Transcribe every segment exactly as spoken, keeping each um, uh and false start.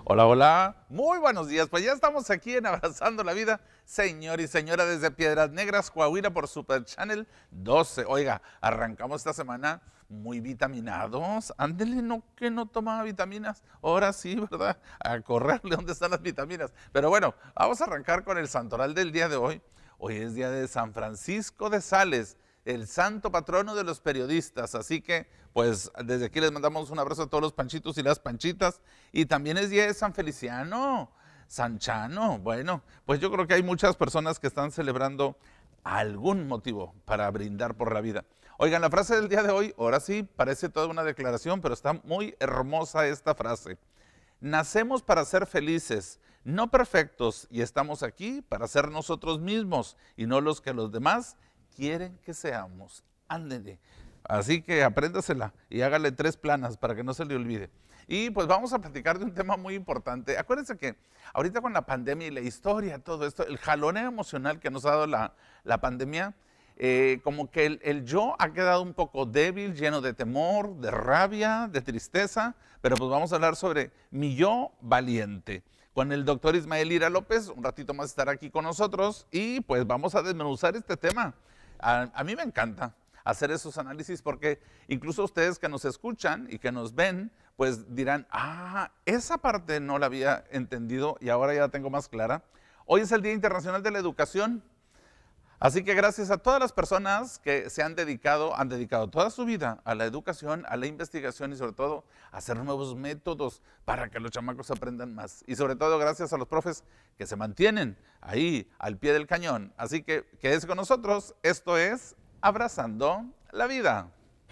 Hola, hola, muy buenos días. Pues ya estamos aquí en Abrazando la Vida, señor y señora, desde Piedras Negras, Coahuila, por Super Channel doce. Oiga, arrancamos esta semana muy vitaminados. Ándele, no que no tomaba vitaminas. Ahora sí, ¿verdad? A correrle, ¿dónde están las vitaminas? Pero bueno, vamos a arrancar con el santoral del día de hoy. Hoy es día de San Francisco de Sales, el santo patrono de los periodistas. Así que, pues, desde aquí les mandamos un abrazo a todos los panchitos y las panchitas. Y también es día de San Feliciano, San Chano. Bueno, pues yo creo que hay muchas personas que están celebrando algún motivo para brindar por la vida. Oigan, la frase del día de hoy, ahora sí, parece toda una declaración, pero está muy hermosa esta frase. Nacemos para ser felices, no perfectos, y estamos aquí para ser nosotros mismos y no los que los demás quieren que seamos. Ándele. Así que apréndasela y hágale tres planas para que no se le olvide. Y pues vamos a platicar de un tema muy importante. Acuérdense que ahorita con la pandemia y la historia, todo esto, el jaloneo emocional que nos ha dado la, la pandemia, eh, como que el, el yo ha quedado un poco débil, lleno de temor, de rabia, de tristeza, pero pues vamos a hablar sobre mi yo valiente. Con el doctor Ismael Ira López, un ratito más estará aquí con nosotros y pues vamos a desmenuzar este tema. A, a mí me encanta hacer esos análisis porque incluso ustedes que nos escuchan y que nos ven, pues dirán, ah, esa parte no la había entendido y ahora ya la tengo más clara. Hoy es el Día Internacional de la Educación, así que gracias a todas las personas que se han dedicado, han dedicado toda su vida a la educación, a la investigación y sobre todo a hacer nuevos métodos para que los chamacos aprendan más. Y sobre todo gracias a los profes que se mantienen ahí al pie del cañón. Así que quédese con nosotros, esto es Abrazando la Vida.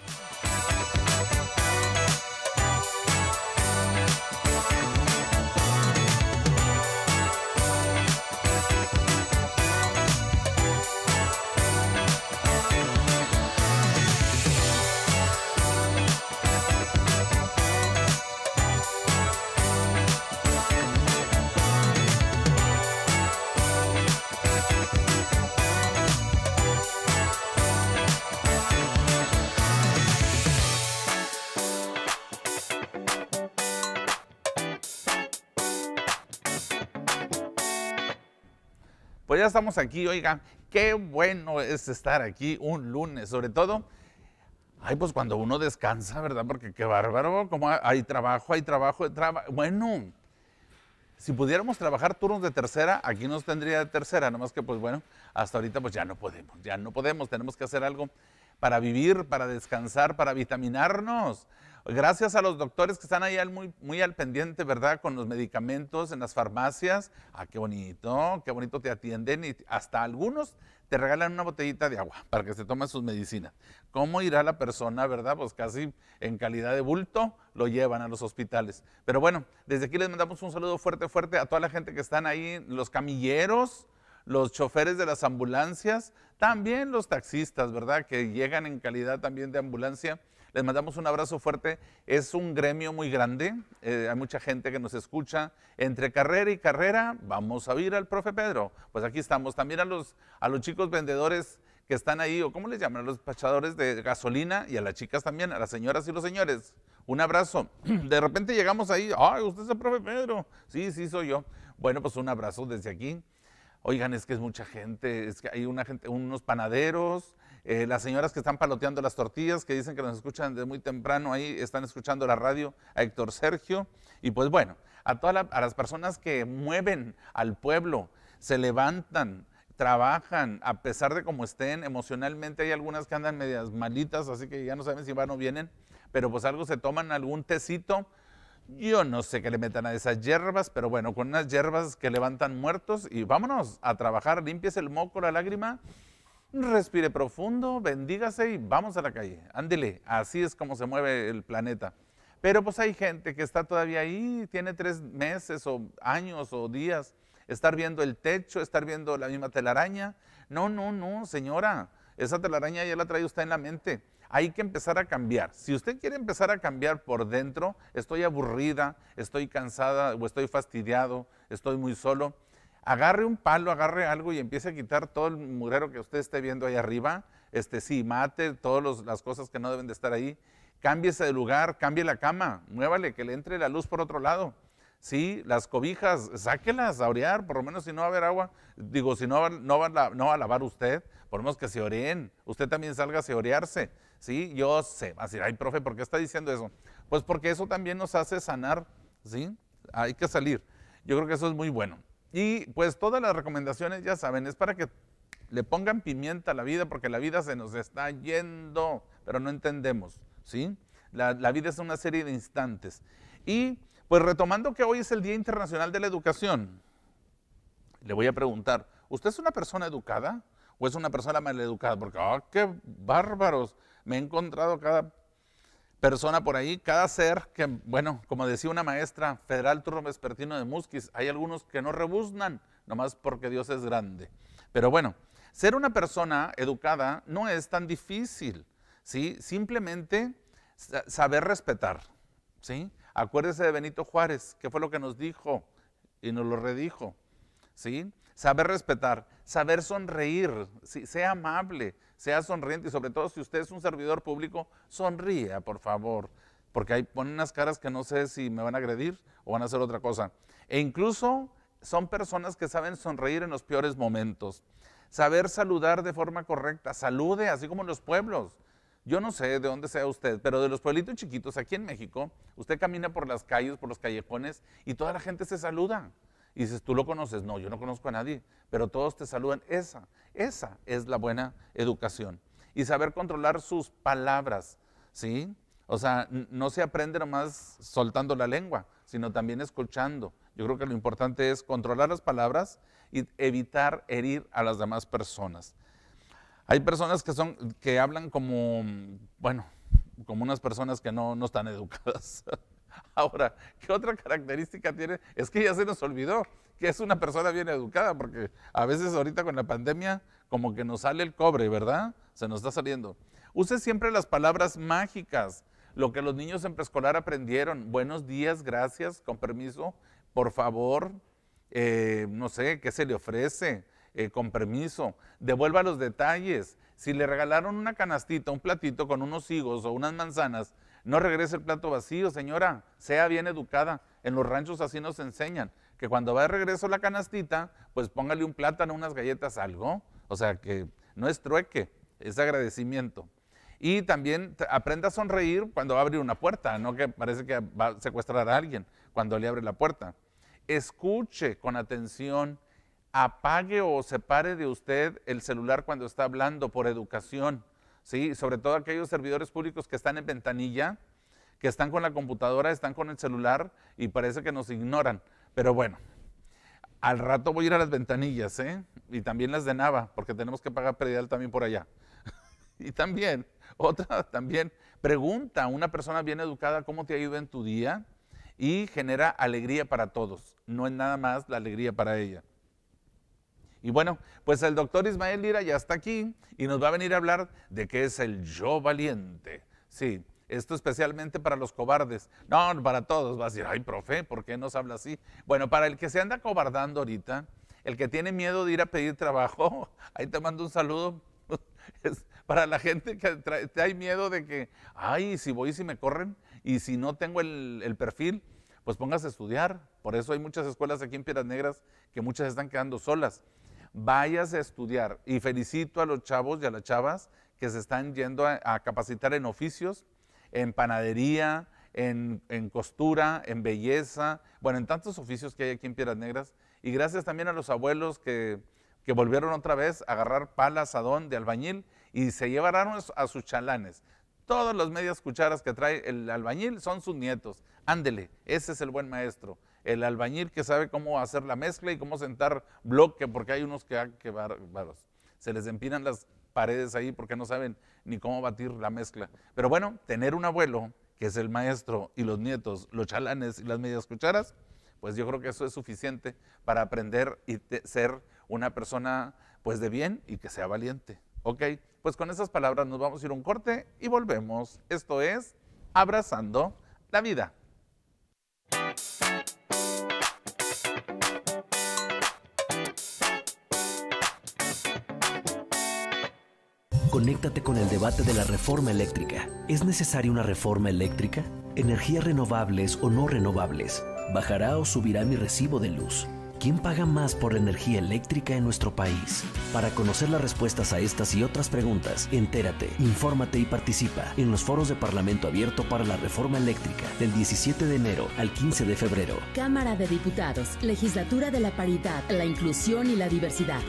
Pues ya estamos aquí, oigan, qué bueno es estar aquí un lunes, sobre todo, ay, pues cuando uno descansa, ¿verdad? Porque qué bárbaro, como hay trabajo, hay trabajo, trabajo. Bueno, si pudiéramos trabajar turnos de tercera, aquí nos tendría de tercera, nomás que pues bueno, hasta ahorita pues ya no podemos, ya no podemos, tenemos que hacer algo para vivir, para descansar, para vitaminarnos. Gracias a los doctores que están ahí al muy, muy al pendiente, ¿verdad? Con los medicamentos en las farmacias. Ah, qué bonito, qué bonito te atienden y hasta algunos te regalan una botellita de agua para que se tomen sus medicinas. ¿Cómo irá la persona, verdad? Pues casi en calidad de bulto lo llevan a los hospitales. Pero bueno, desde aquí les mandamos un saludo fuerte, fuerte a toda la gente que están ahí, los camilleros, los choferes de las ambulancias, también los taxistas, ¿verdad? Que llegan en calidad también de ambulancia. Les mandamos un abrazo fuerte. Es un gremio muy grande, eh, hay mucha gente que nos escucha. Entre carrera y carrera, vamos a oír al profe Pedro. Pues aquí estamos. También a los, a los chicos vendedores que están ahí, o ¿cómo les llaman? A los despachadores de gasolina y a las chicas también, a las señoras y los señores. Un abrazo. De repente llegamos ahí, ay, usted es el profe Pedro. Sí, sí, soy yo. Bueno, pues un abrazo desde aquí. Oigan, es que es mucha gente, es que hay una gente, unos panaderos, eh, las señoras que están paloteando las tortillas, que dicen que nos escuchan desde muy temprano, ahí están escuchando la radio, a Héctor Sergio, y pues bueno, a todas la, a las personas que mueven al pueblo, se levantan, trabajan, a pesar de cómo estén emocionalmente, hay algunas que andan medias malitas, así que ya no saben si van o vienen, pero pues algo se toman, algún tecito. Yo no sé qué le metan a esas hierbas, pero bueno, con unas hierbas que levantan muertos y vámonos a trabajar, limpies el moco, la lágrima, respire profundo, bendígase y vamos a la calle. Ándele, así es como se mueve el planeta. Pero pues hay gente que está todavía ahí, tiene tres meses o años o días, estar viendo el techo, estar viendo la misma telaraña. No, no, no, señora, esa telaraña ya la trae usted en la mente. Hay que empezar a cambiar. Si usted quiere empezar a cambiar por dentro, estoy aburrida, estoy cansada o estoy fastidiado, estoy muy solo, agarre un palo, agarre algo y empiece a quitar todo el mugrero que usted esté viendo ahí arriba, este, sí, mate todas las cosas que no deben de estar ahí, cámbiese de lugar, cambie la cama, muévale, que le entre la luz por otro lado. Sí, las cobijas, sáquelas a orear, por lo menos si no va a haber agua. Digo, si no va, no va, a, no va a lavar usted, por lo menos que se oreen. Usted también salga a orearse. Sí, yo sé. Va a decir, ay, profe, ¿por qué está diciendo eso? Pues porque eso también nos hace sanar, ¿sí? Hay que salir. Yo creo que eso es muy bueno. Y pues todas las recomendaciones, ya saben, es para que le pongan pimienta a la vida, porque la vida se nos está yendo, pero no entendemos, ¿sí? La, la vida es una serie de instantes. Y pues retomando que hoy es el Día Internacional de la Educación, le voy a preguntar, ¿usted es una persona educada o es una persona maleducada? Porque, ¡ah, qué bárbaros! Me he encontrado cada persona por ahí, cada ser que, bueno, como decía una maestra federal turno vespertino de Musquis, hay algunos que no rebuznan, nomás porque Dios es grande. Pero bueno, ser una persona educada no es tan difícil, ¿sí? Simplemente saber respetar, ¿sí? Acuérdese de Benito Juárez, que fue lo que nos dijo y nos lo redijo, ¿sí? Saber respetar, saber sonreír, ¿sí? Sea amable, sea sonriente y sobre todo si usted es un servidor público, sonría, por favor, porque ahí ponen unas caras que no sé si me van a agredir o van a hacer otra cosa. E incluso son personas que saben sonreír en los peores momentos. Saber saludar de forma correcta, salude, así como en los pueblos. Yo no sé de dónde sea usted, pero de los pueblitos chiquitos, aquí en México, usted camina por las calles, por los callejones y toda la gente se saluda. Y dices, ¿tú lo conoces? No, yo no conozco a nadie, pero todos te saludan. Esa, esa es la buena educación. Y saber controlar sus palabras, ¿sí? O sea, no se aprende nomás soltando la lengua, sino también escuchando. Yo creo que lo importante es controlar las palabras y evitar herir a las demás personas. Hay personas que, son, que hablan como, bueno, como unas personas que no, no están educadas. Ahora, ¿qué otra característica tiene? Es que ya se nos olvidó que es una persona bien educada, porque a veces ahorita con la pandemia como que nos sale el cobre, ¿verdad? Se nos está saliendo. Use siempre las palabras mágicas, lo que los niños en preescolar aprendieron. Buenos días, gracias, con permiso, por favor, eh, no sé, ¿qué se le ofrece? Eh, con permiso, devuelva los detalles. Si le regalaron una canastita, un platito con unos higos o unas manzanas, no regrese el plato vacío, señora, sea bien educada. En los ranchos así nos enseñan, que cuando va de regreso la canastita, pues póngale un plátano, unas galletas, algo. O sea, que no es trueque, es agradecimiento. Y también aprenda a sonreír cuando va a abrir una puerta, no que parece que va a secuestrar a alguien cuando le abre la puerta. Escuche con atención. Apague o separe de usted el celular cuando está hablando por educación, ¿sí? Sobre todo aquellos servidores públicos que están en ventanilla, que están con la computadora, están con el celular y parece que nos ignoran. Pero bueno, al rato voy a ir a las ventanillas, ¿eh? Y también las de Nava, porque tenemos que pagar predial también por allá. Y también, otra también, pregunta a una persona bien educada cómo te ha ido en tu día y genera alegría para todos, no es nada más la alegría para ella. Y bueno, pues el doctor Ismael Lira ya está aquí y nos va a venir a hablar de qué es el yo valiente. Sí, esto especialmente para los cobardes. No, para todos. Va a decir, ay, profe, ¿por qué nos habla así? Bueno, para el que se anda cobardando ahorita, el que tiene miedo de ir a pedir trabajo, ahí te mando un saludo. Es para la gente que trae, te hay miedo de que, ay, si voy, si me corren, y si no tengo el, el perfil, pues póngase a estudiar. Por eso hay muchas escuelas aquí en Piedras Negras que muchas están quedando solas. Váyase a estudiar y felicito a los chavos y a las chavas que se están yendo a, a capacitar en oficios, en panadería, en, en costura, en belleza, bueno, en tantos oficios que hay aquí en Piedras Negras. Y gracias también a los abuelos que, que volvieron otra vez a agarrar pala, asadón de albañil y se llevaron a sus chalanes. Todas las medias cucharas que trae el albañil son sus nietos. Ándele, ese es el buen maestro. El albañil que sabe cómo hacer la mezcla y cómo sentar bloque, porque hay unos que, ah, que bárbaros. Se les empinan las paredes ahí porque no saben ni cómo batir la mezcla. Pero bueno, tener un abuelo que es el maestro y los nietos, los chalanes y las medias cucharas, pues yo creo que eso es suficiente para aprender y ser una persona pues de bien y que sea valiente. Ok, pues con esas palabras nos vamos a ir a un corte y volvemos. Esto es Abrazando la Vida. Conéctate con el debate de la reforma eléctrica. ¿Es necesaria una reforma eléctrica? ¿Energías renovables o no renovables? ¿Bajará o subirá mi recibo de luz? ¿Quién paga más por la energía eléctrica en nuestro país? Para conocer las respuestas a estas y otras preguntas, entérate, infórmate y participa en los foros de Parlamento Abierto para la Reforma Eléctrica del diecisiete de enero al quince de febrero. Cámara de Diputados, Legislatura de la Paridad, la Inclusión y la Diversidad.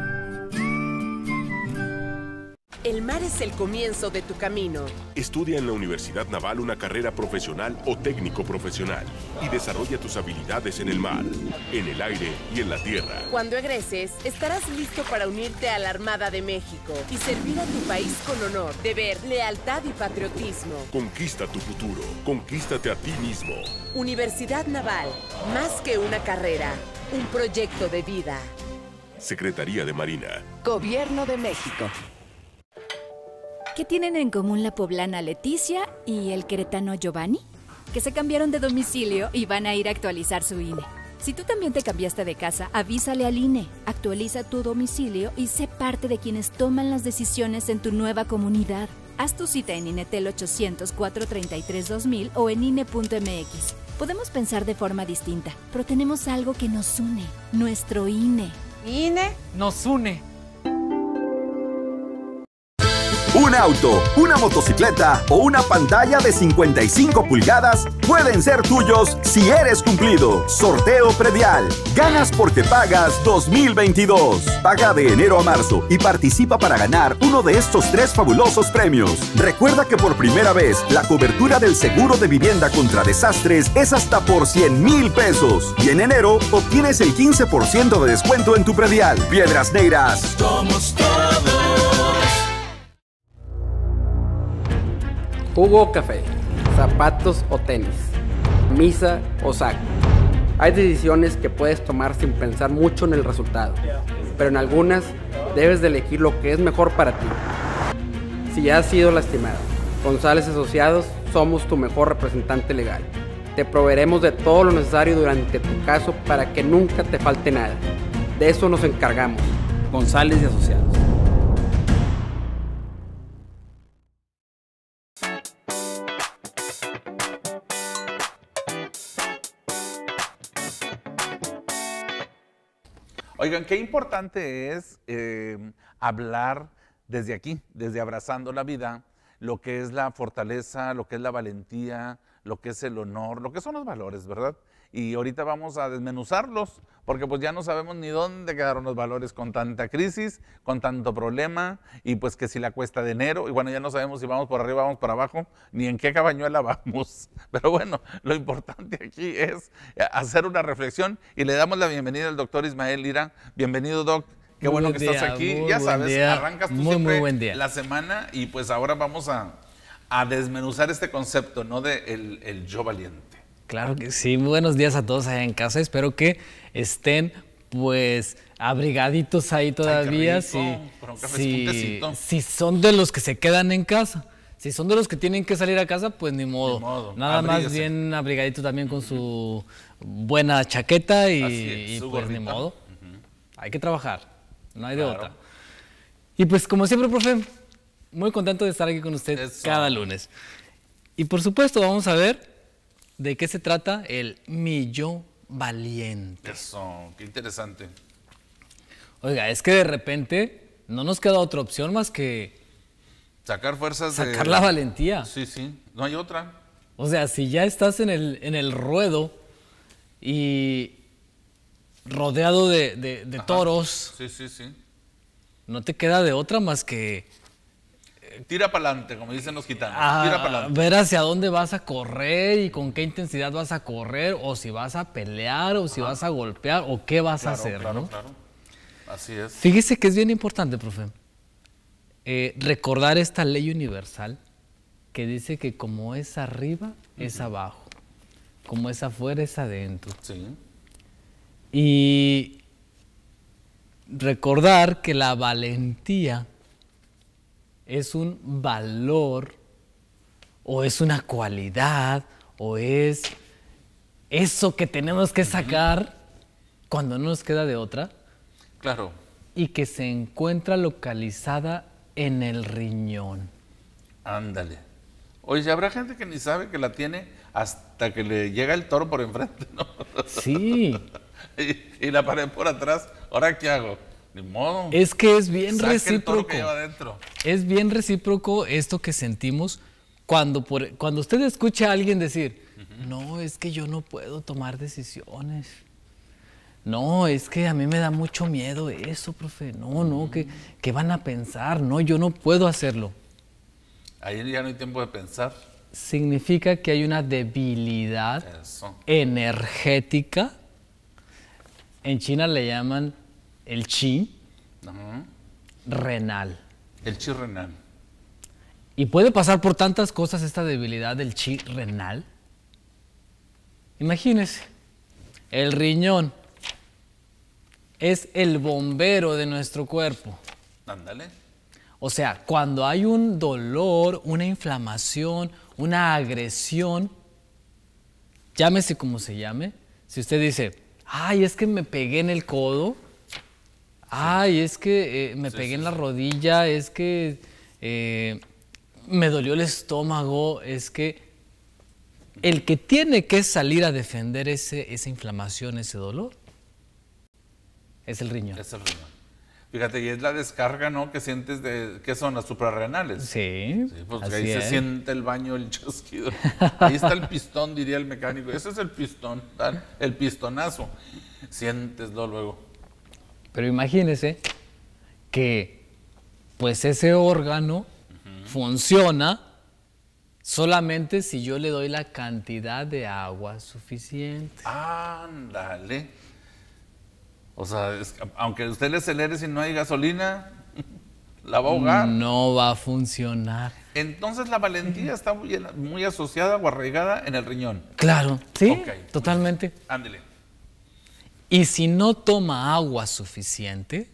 El mar es el comienzo de tu camino. Estudia en la Universidad Naval una carrera profesional o técnico profesional y desarrolla tus habilidades en el mar, en el aire y en la tierra. Cuando egreses, estarás listo para unirte a la Armada de México y servir a tu país con honor, deber, lealtad y patriotismo. Conquista tu futuro. Conquístate a ti mismo. Universidad Naval, más que una carrera, un proyecto de vida. Secretaría de Marina. Gobierno de México. ¿Qué tienen en común la poblana Leticia y el queretano Giovanni? Que se cambiaron de domicilio y van a ir a actualizar su I N E. Si tú también te cambiaste de casa, avísale al I N E, actualiza tu domicilio y sé parte de quienes toman las decisiones en tu nueva comunidad. Haz tu cita en INETEL ochocientos, cuatrocientos treinta y tres, dos mil o en I N E punto M X. Podemos pensar de forma distinta, pero tenemos algo que nos une, nuestro I N E. I N E nos une. Un auto, una motocicleta o una pantalla de cincuenta y cinco pulgadas pueden ser tuyos si eres cumplido. Sorteo predial. Ganas porque pagas dos mil veintidós. Paga de enero a marzo y participa para ganar uno de estos tres fabulosos premios. Recuerda que por primera vez la cobertura del seguro de vivienda contra desastres es hasta por cien mil pesos. Y en enero obtienes el quince por ciento de descuento en tu predial. Piedras Negras. Somos todos. Jugo o café, zapatos o tenis, misa o saco. Hay decisiones que puedes tomar sin pensar mucho en el resultado, pero en algunas debes de elegir lo que es mejor para ti. Si has sido lastimado, González Asociados somos tu mejor representante legal. Te proveeremos de todo lo necesario durante tu caso para que nunca te falte nada. De eso nos encargamos. González y Asociados. Oigan, qué importante es eh, hablar desde aquí, desde Abrazando la Vida, lo que es la fortaleza, lo que es la valentía, lo que es el honor, lo que son los valores, ¿verdad? Y ahorita vamos a desmenuzarlos, porque pues ya no sabemos ni dónde quedaron los valores con tanta crisis, con tanto problema, y pues que si la cuesta de enero, y bueno, ya no sabemos si vamos por arriba, vamos por abajo, ni en qué cabañuela vamos. Pero bueno, lo importante aquí es hacer una reflexión, y le damos la bienvenida al doctor Ismael Lira. Bienvenido, doc. Qué bueno que estás aquí. Ya sabes, arrancas tú siempre la semana, y pues ahora vamos a, a desmenuzar este concepto, ¿no? De el, el yo valiente. Claro que sí, muy buenos días a todos allá en casa, espero que estén pues abrigaditos ahí todavía. Ay, rico, si, si, si son de los que se quedan en casa, si son de los que tienen que salir a casa, pues ni modo, ni modo. Nada Abríguese. Más bien abrigadito también con su buena chaqueta y, es, y pues gorrita. Ni modo, uh-huh. Hay que trabajar, no hay de claro. Otra. Y pues como siempre, profe, muy contento de estar aquí con usted Eso. Cada lunes. Y por supuesto vamos a ver ¿de qué se trata el mi yo valiente? Eso, qué interesante. Oiga, es que de repente no nos queda otra opción más que sacar fuerzas sacar de... la valentía. Sí, sí, no hay otra. O sea, si ya estás en el, en el ruedo y rodeado de, de, de toros, sí, sí, sí. No te queda de otra más que tira para adelante, como dicen los gitanos. Ah, tira para adelante. Ver hacia dónde vas a correr y con qué intensidad vas a correr, o si vas a pelear, o si Ajá. vas a golpear, o qué vas claro, a hacer. Claro, ¿no? claro. Así es. Fíjese que es bien importante, profe, eh, recordar esta ley universal que dice que como es arriba, uh-huh. es abajo. Como es afuera, es adentro. Sí. Y recordar que la valentía es un valor, o es una cualidad, o es eso que tenemos que sacar cuando no nos queda de otra. Claro. Y que se encuentra localizada en el riñón. Ándale. Oye, habrá gente que ni sabe que la tiene hasta que le llega el toro por enfrente, ¿no? Sí. y, y la pared por atrás. ¿Ahora qué hago? Ni modo. Es que es bien Saque recíproco. El toro que lleva adentro. Es bien recíproco esto que sentimos cuando, por, cuando usted escucha a alguien decir, uh-huh. no, es que yo no puedo tomar decisiones. No, es que a mí me da mucho miedo eso, profe. No, no, ¿qué, qué van a pensar? No, yo no puedo hacerlo. Ahí ya no hay tiempo de pensar. Significa que hay una debilidad Eso. energética. En China le llaman el chi uh-huh. renal. El chi renal. Y puede pasar por tantas cosas esta debilidad del chi renal. Imagínese, el riñón es el bombero de nuestro cuerpo. Ándale. O sea, cuando hay un dolor, una inflamación, una agresión, llámese como se llame, si usted dice, ay, es que me pegué en el codo, ay, es que eh, me sí, pegué sí, en la sí. rodilla, es que eh, me dolió el estómago, es que el que tiene que salir a defender ese, esa inflamación, ese dolor, es el riñón. Es el riñón. Fíjate, y es la descarga, ¿no? Que sientes de... ¿Qué son las suprarrenales? Sí, sí pues ahí es. Se siente el baño, el chasquido. Ahí está el pistón, diría el mecánico. Ese es el pistón, ¿tal? El pistonazo. Siénteslo luego. Pero imagínese que, pues, ese órgano uh-huh. funciona solamente si yo le doy la cantidad de agua suficiente. Ándale. O sea, es, aunque usted le acelere si no hay gasolina, la va a ahogar. No va a funcionar. Entonces la valentía está muy, muy asociada o arraigada en el riñón. Claro, sí, okay. totalmente. Ándele. Y si no toma agua suficiente,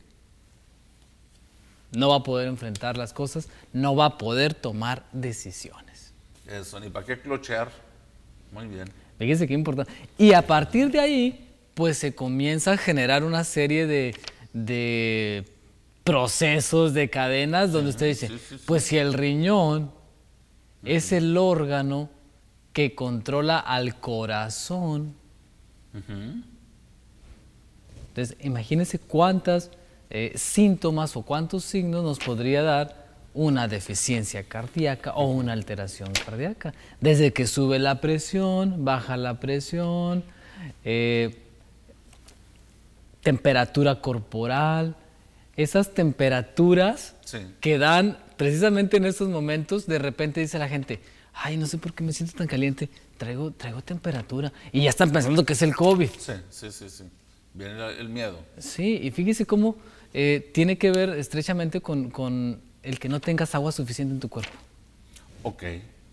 no va a poder enfrentar las cosas, no va a poder tomar decisiones. Eso, ni para qué clochear. Muy bien. Fíjese qué importante. Y a partir de ahí, pues se comienza a generar una serie de, de procesos, de cadenas, donde usted dice, sí, sí, sí. pues si el riñón uh-huh. es el órgano que controla al corazón, uh-huh. entonces imagínese cuántas eh, síntomas o cuántos signos nos podría dar una deficiencia cardíaca o una alteración cardíaca. Desde que sube la presión, baja la presión, eh, temperatura corporal, esas temperaturas sí. que dan precisamente en estos momentos, de repente dice la gente, ay, no sé por qué me siento tan caliente, traigo, traigo temperatura, y ya están pensando que es el COVID. Sí, sí, sí, sí. Viene el miedo. Sí, y fíjese cómo eh, tiene que ver estrechamente con, con el que no tengas agua suficiente en tu cuerpo. Ok.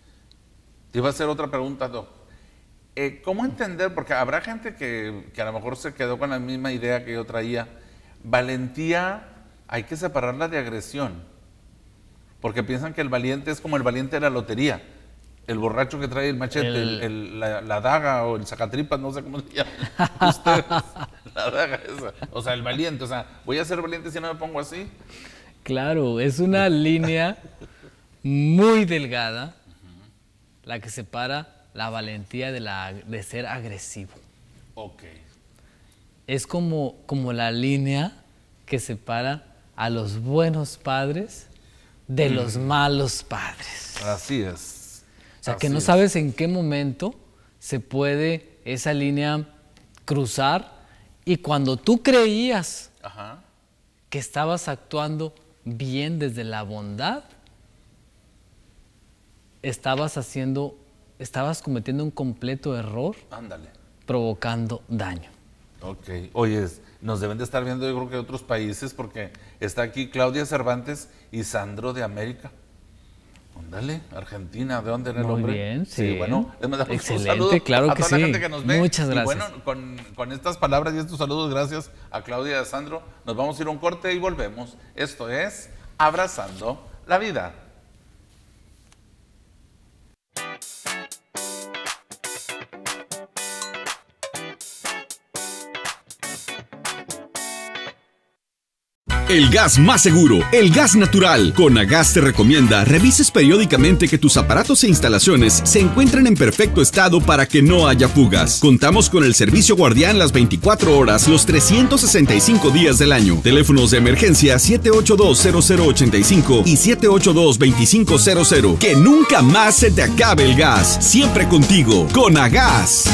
Te iba a hacer otra pregunta, Doc. Eh, ¿Cómo entender? Porque habrá gente que, que a lo mejor se quedó con la misma idea que yo traía. Valentía, hay que separarla de agresión. Porque piensan que el valiente es como el valiente de la lotería. El borracho que trae el machete, el, el, el, la, la daga o el sacatripas, no sé cómo se llama. Ustedes, la daga esa. O sea, el valiente. O sea, ¿voy a ser valiente si no me pongo así? Claro, es una línea muy delgada uh-huh. la que separa la valentía de, la, de ser agresivo. Ok. Es como, como la línea que separa a los buenos padres de mm. los malos padres. Así es. O sea, Así que no es. sabes en qué momento se puede esa línea cruzar y cuando tú creías Ajá. que estabas actuando bien desde la bondad, estabas haciendo... estabas cometiendo un completo error. Ándale. Provocando daño. Ok. Oye, nos deben de estar viendo yo creo que otros países porque está aquí Claudia Cervantes y Sandro de América. Ándale, Argentina, ¿de dónde era el Muy hombre? bien, sí. sí. Bueno, les mandamos excelente, un saludo claro a que toda sí. la gente que nos ve. Muchas gracias. Y bueno, con, con estas palabras y estos saludos, gracias a Claudia y a Sandro, nos vamos a ir a un corte y volvemos. Esto es Abrazando la Vida. el gas más seguro, el gas natural. Conagas te recomienda revises periódicamente que tus aparatos e instalaciones se encuentren en perfecto estado para que no haya fugas. Contamos con el servicio guardián las veinticuatro horas, los trescientos sesenta y cinco días del año. Teléfonos de emergencia siete ocho dos, cero cero ocho cinco y siete ocho dos, dos cinco cero cero. Que nunca más se te acabe el gas. Siempre contigo, Conagas.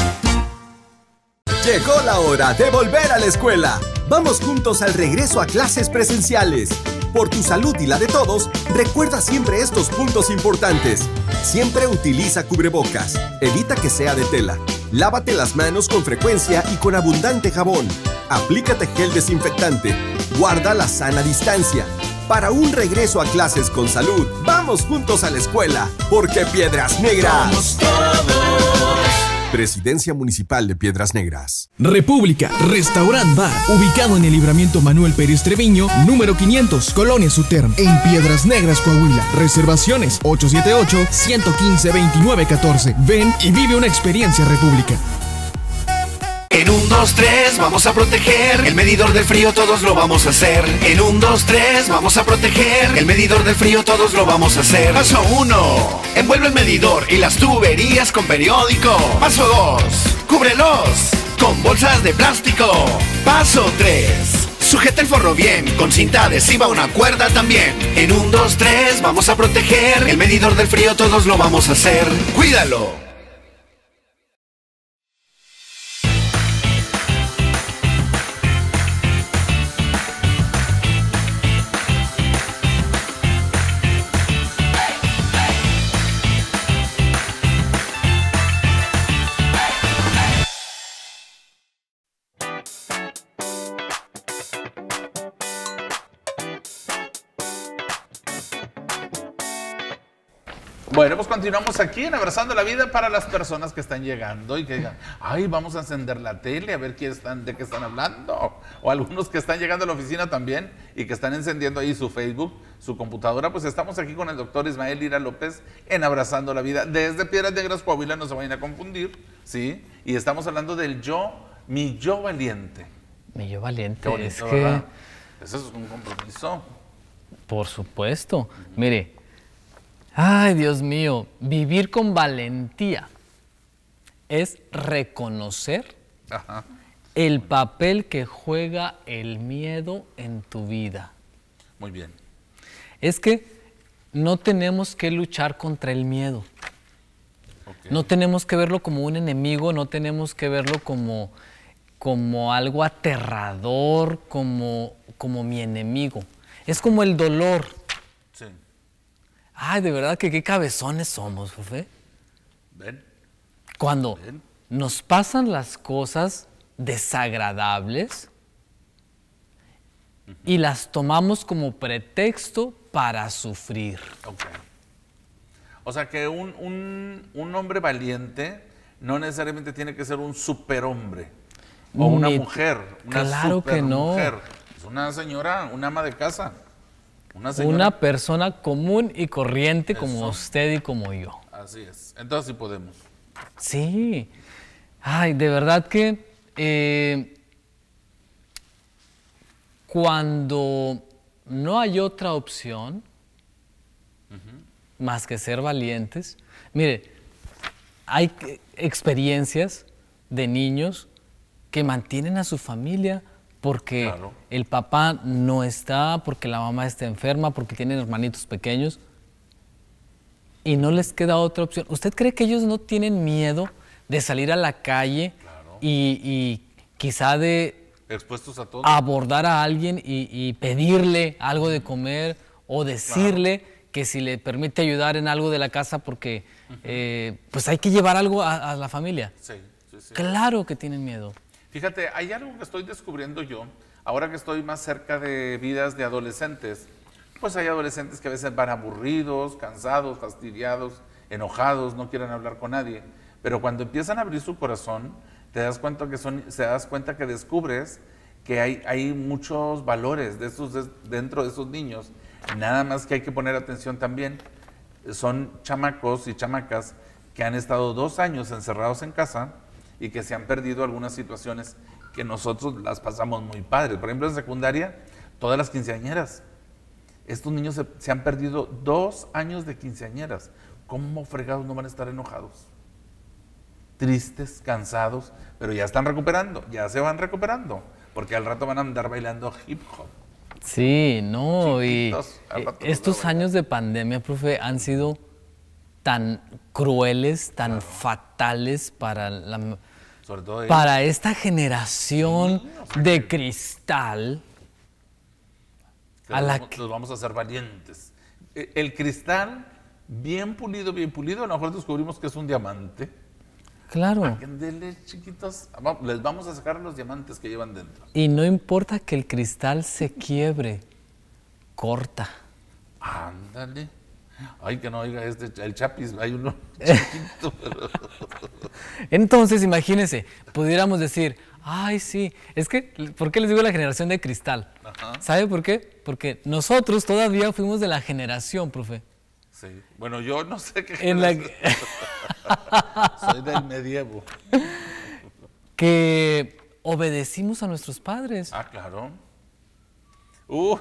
Llegó la hora de volver a la escuela. Vamos juntos al regreso a clases presenciales. Por tu salud y la de todos, recuerda siempre estos puntos importantes. Siempre utiliza cubrebocas. Evita que sea de tela. Lávate las manos con frecuencia y con abundante jabón. Aplícate gel desinfectante. Guarda la sana distancia. Para un regreso a clases con salud, vamos juntos a la escuela. Porque Piedras Negras. Somos todos. Presidencia Municipal de Piedras Negras. República, Restaurant Bar, ubicado en el Libramiento Manuel Pérez Treviño, número quinientos, Colonia Suterm, en Piedras Negras, Coahuila. Reservaciones ocho siete ocho, uno uno cinco, dos nueve uno cuatro. Ven y vive una experiencia República. En un, dos, tres, vamos a proteger el medidor del frío, todos lo vamos a hacer. En un, dos, tres, vamos a proteger el medidor del frío, todos lo vamos a hacer. Paso uno, envuelve el medidor y las tuberías con periódico. Paso dos, cúbrelos con bolsas de plástico. Paso tres, sujeta el forro bien, con cinta adhesiva, una cuerda también. En un, dos, tres, vamos a proteger el medidor del frío, todos lo vamos a hacer. Cuídalo. Bueno, pues continuamos aquí en Abrazando la Vida para las personas que están llegando y que digan, ay, vamos a encender la tele a ver qué están, de qué están hablando. O algunos que están llegando a la oficina también y que están encendiendo ahí su Facebook, su computadora. Pues estamos aquí con el doctor Ismael Lira López en Abrazando la Vida. Desde Piedras Negras, Coahuila, no se vayan a confundir, ¿sí? Y estamos hablando del yo, mi yo valiente. Mi yo valiente, bonito, es que... ¿verdad? Ese es un compromiso. Por supuesto. Uh-huh. Mire, ay, Dios mío, vivir con valentía es reconocer Ajá. el papel que juega el miedo en tu vida. Muy bien. Es que no tenemos que luchar contra el miedo. Okay. No tenemos que verlo como un enemigo, no tenemos que verlo como, como algo aterrador, como, como mi enemigo. Es como el dolor. Sí. Ay, de verdad que qué cabezones somos, Fufé. Ven. Cuando Ven. nos pasan las cosas desagradables uh-huh. y las tomamos como pretexto para sufrir. Okay. O sea que un, un, un hombre valiente no necesariamente tiene que ser un superhombre o una Ni, mujer, una claro super que no. mujer. Es una señora, una ama de casa. Una, una persona común y corriente Eso. como usted y como yo. Así es. Entonces sí podemos. Sí. Ay, de verdad que eh, cuando no hay otra opción uh-huh. más que ser valientes, mire, hay experiencias de niños que mantienen a su familia porque claro. el papá no está, porque la mamá está enferma, porque tienen hermanitos pequeños y no les queda otra opción. ¿Usted cree que ellos no tienen miedo de salir a la calle claro. y, y quizá de expuestos a todo, abordar a alguien y, y pedirle algo de comer o decirle claro. que si le permite ayudar en algo de la casa porque uh-huh. eh, pues hay que llevar algo a, a la familia? Sí, sí, sí. Claro que tienen miedo. Fíjate, hay algo que estoy descubriendo yo, ahora que estoy más cerca de vidas de adolescentes. Pues hay adolescentes que a veces van aburridos, cansados, fastidiados, enojados, no quieren hablar con nadie. Pero cuando empiezan a abrir su corazón, te das cuenta que son, te das cuenta que descubres que hay, hay muchos valores de esos, de, dentro de esos niños. Nada más que hay que poner atención también. Son chamacos y chamacas que han estado dos años encerrados en casa y que se han perdido algunas situaciones que nosotros las pasamos muy padres. Por ejemplo, en secundaria, todas las quinceañeras. Estos niños se, se han perdido dos años de quinceañeras. ¿Cómo fregados no van a estar enojados? Tristes, cansados, pero ya están recuperando, ya se van recuperando, porque al rato van a andar bailando hip hop. Sí, no, Chiquitos, y estos años de pandemia, profe, han sido tan crueles, tan claro. fatales para la, sobre todo para esta generación sí, o sea, de que, cristal. A la vamos, que... Los vamos a hacer valientes. El cristal, bien pulido, bien pulido, a lo mejor descubrimos que es un diamante. Claro. Ándele, chiquitos, les vamos a sacar los diamantes que llevan dentro. Y no importa que el cristal se quiebre, corta. Ándale. Ay, que no oiga este, el Chapis, hay uno chiquito. Entonces, imagínense, pudiéramos decir, ay, sí, es que, ¿por qué les digo la generación de cristal? Ajá. ¿Sabe por qué? Porque nosotros todavía fuimos de la generación, profe. Sí, bueno, yo no sé qué en la... Soy del medievo. Que obedecimos a nuestros padres. Ah, claro. Uh.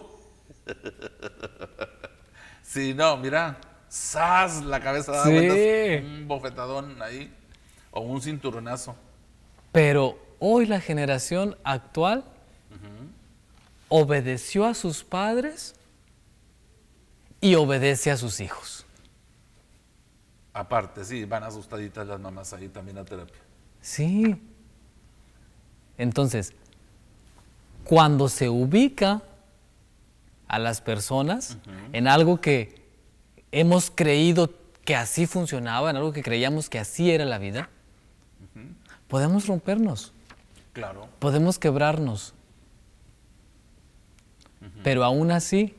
Sí, no, mira, ¡zas! La cabeza da sí. vueltas, un bofetadón ahí, o un cinturonazo. Pero hoy la generación actual uh-huh. obedeció a sus padres y obedece a sus hijos. Aparte, sí, van asustaditas las mamás ahí también a terapia. Sí. Entonces, cuando se ubica a las personas uh-huh. en algo que hemos creído que así funcionaba, en algo que creíamos que así era la vida, uh-huh. podemos rompernos. Claro. Podemos quebrarnos. Uh-huh. Pero aún así,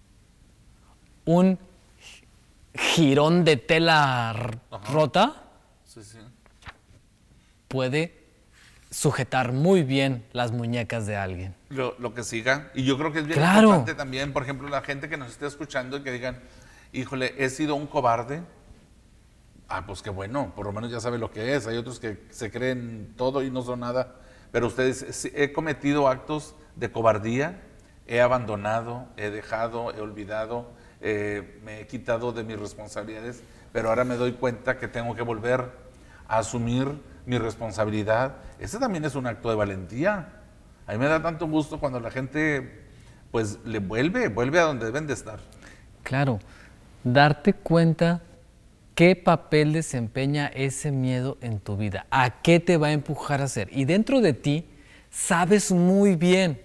un jirón de tela Ajá. rota sí, sí. puede sujetar muy bien las muñecas de alguien. Lo, lo que siga. Y yo creo que es bien claro. importante también, por ejemplo, la gente que nos esté escuchando y que digan, híjole, he sido un cobarde. Ah, pues qué bueno, por lo menos ya sabe lo que es. Hay otros que se creen todo y no son nada. Pero ustedes, he cometido actos de cobardía, he abandonado, he dejado, he olvidado, eh, me he quitado de mis responsabilidades, pero ahora me doy cuenta que tengo que volver a asumir mi responsabilidad. Ese también es un acto de valentía. A mí me da tanto gusto cuando la gente pues le vuelve, vuelve a donde deben de estar. Claro, darte cuenta qué papel desempeña ese miedo en tu vida, a qué te va a empujar a hacer. Y dentro de ti sabes muy bien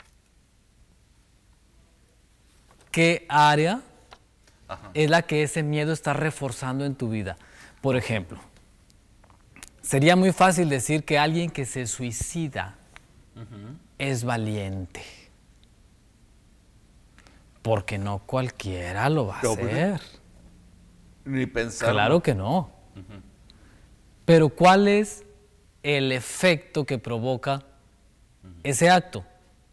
qué área Ajá. es la que ese miedo está reforzando en tu vida. Por ejemplo, sería muy fácil decir que alguien que se suicida uh-huh. es valiente. Porque no cualquiera lo va a no, hacer. Ni pensar. Claro que no. Uh-huh. Pero ¿cuál es el efecto que provoca uh-huh. ese acto?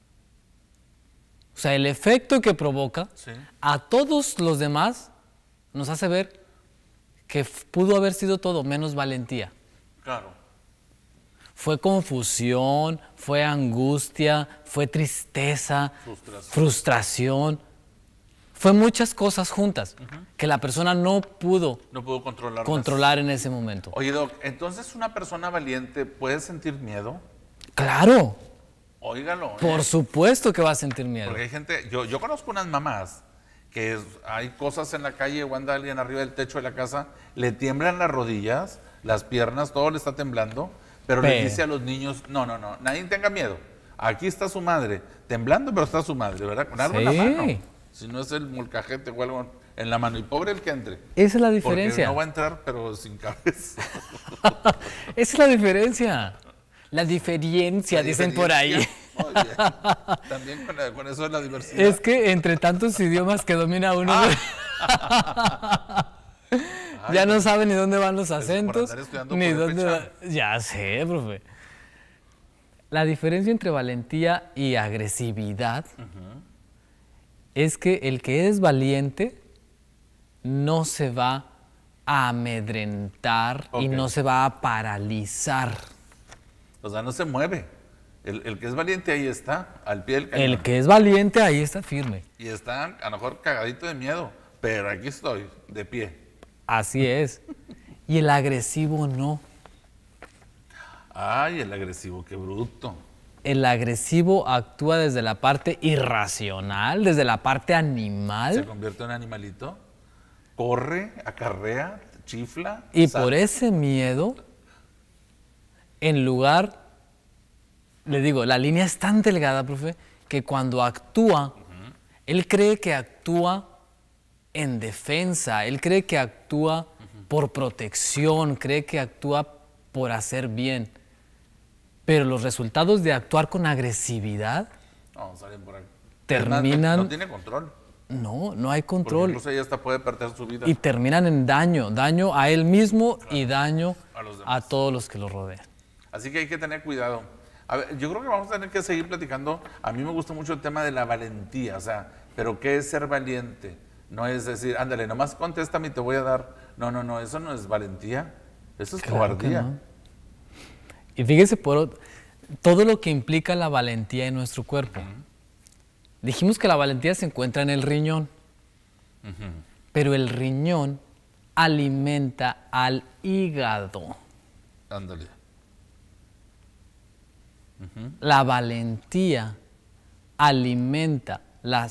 O sea, el efecto que provoca sí. a todos los demás nos hace ver que pudo haber sido todo menos valentía. Claro. Fue confusión, fue angustia, fue tristeza, frustración. frustración. Fue muchas cosas juntas uh-huh. que la persona no pudo, no pudo controlar, controlar en ese momento. Oye, Doc, ¿entonces una persona valiente puede sentir miedo? ¡Claro! Óigalo. Por ¿eh? supuesto que va a sentir miedo. Porque hay gente, yo, yo conozco unas mamás que es, hay cosas en la calle o anda alguien arriba del techo de la casa, le tiemblan las rodillas, las piernas, todo le está temblando, pero, pero le dice a los niños, no, no, no, nadie tenga miedo. Aquí está su madre, temblando, pero está su madre, ¿verdad? Con algo sí. en la mano. Si no es el molcajete o algo en la mano. Y pobre el que entre. Esa es la diferencia. Porque no va a entrar, pero sin cabeza. Esa es la diferencia. La diferencia, la dicen diferencia. Por ahí. Muy bien. También con, la, con eso es la diversidad. Es que entre tantos idiomas que domina uno, ah. ya Ay, no sabe ni dónde van los acentos, ni dónde va... Ya sé, profe. La diferencia entre valentía y agresividad uh-huh. es que el que es valiente no se va a amedrentar okay. y no se va a paralizar. O sea, no se mueve. El, el que es valiente ahí está, al pie del cañón. El que es valiente ahí está firme. Y está a lo mejor cagadito de miedo, pero aquí estoy, de pie. Así es. Y el agresivo no. Ay, el agresivo, qué bruto. El agresivo actúa desde la parte irracional, desde la parte animal. Se convierte en un animalito, corre, acarrea, chifla. Y salta. por ese miedo, en lugar, le digo, la línea es tan delgada, profe, que cuando actúa, uh-huh. él cree que actúa en defensa, él cree que actúa uh-huh. por protección, cree que actúa por hacer bien. Pero los resultados de actuar con agresividad no, salen por ahí. terminan... No tiene control. No, no hay control. Porque incluso ella hasta puede perder su vida. Y terminan en daño, daño a él mismo claro. y daño a, los a todos los que lo rodean. Así que hay que tener cuidado. A ver, yo creo que vamos a tener que seguir platicando. A mí me gusta mucho el tema de la valentía, o sea, pero ¿qué es ser valiente? No es decir, ándale, nomás contéstame y te voy a dar. No, no, no, eso no es valentía, eso es claro cobardía. No. Y fíjese por todo lo que implica la valentía en nuestro cuerpo. Uh-huh. Dijimos que la valentía se encuentra en el riñón, uh-huh. pero el riñón alimenta al hígado. Ándale. Uh-huh. La valentía alimenta la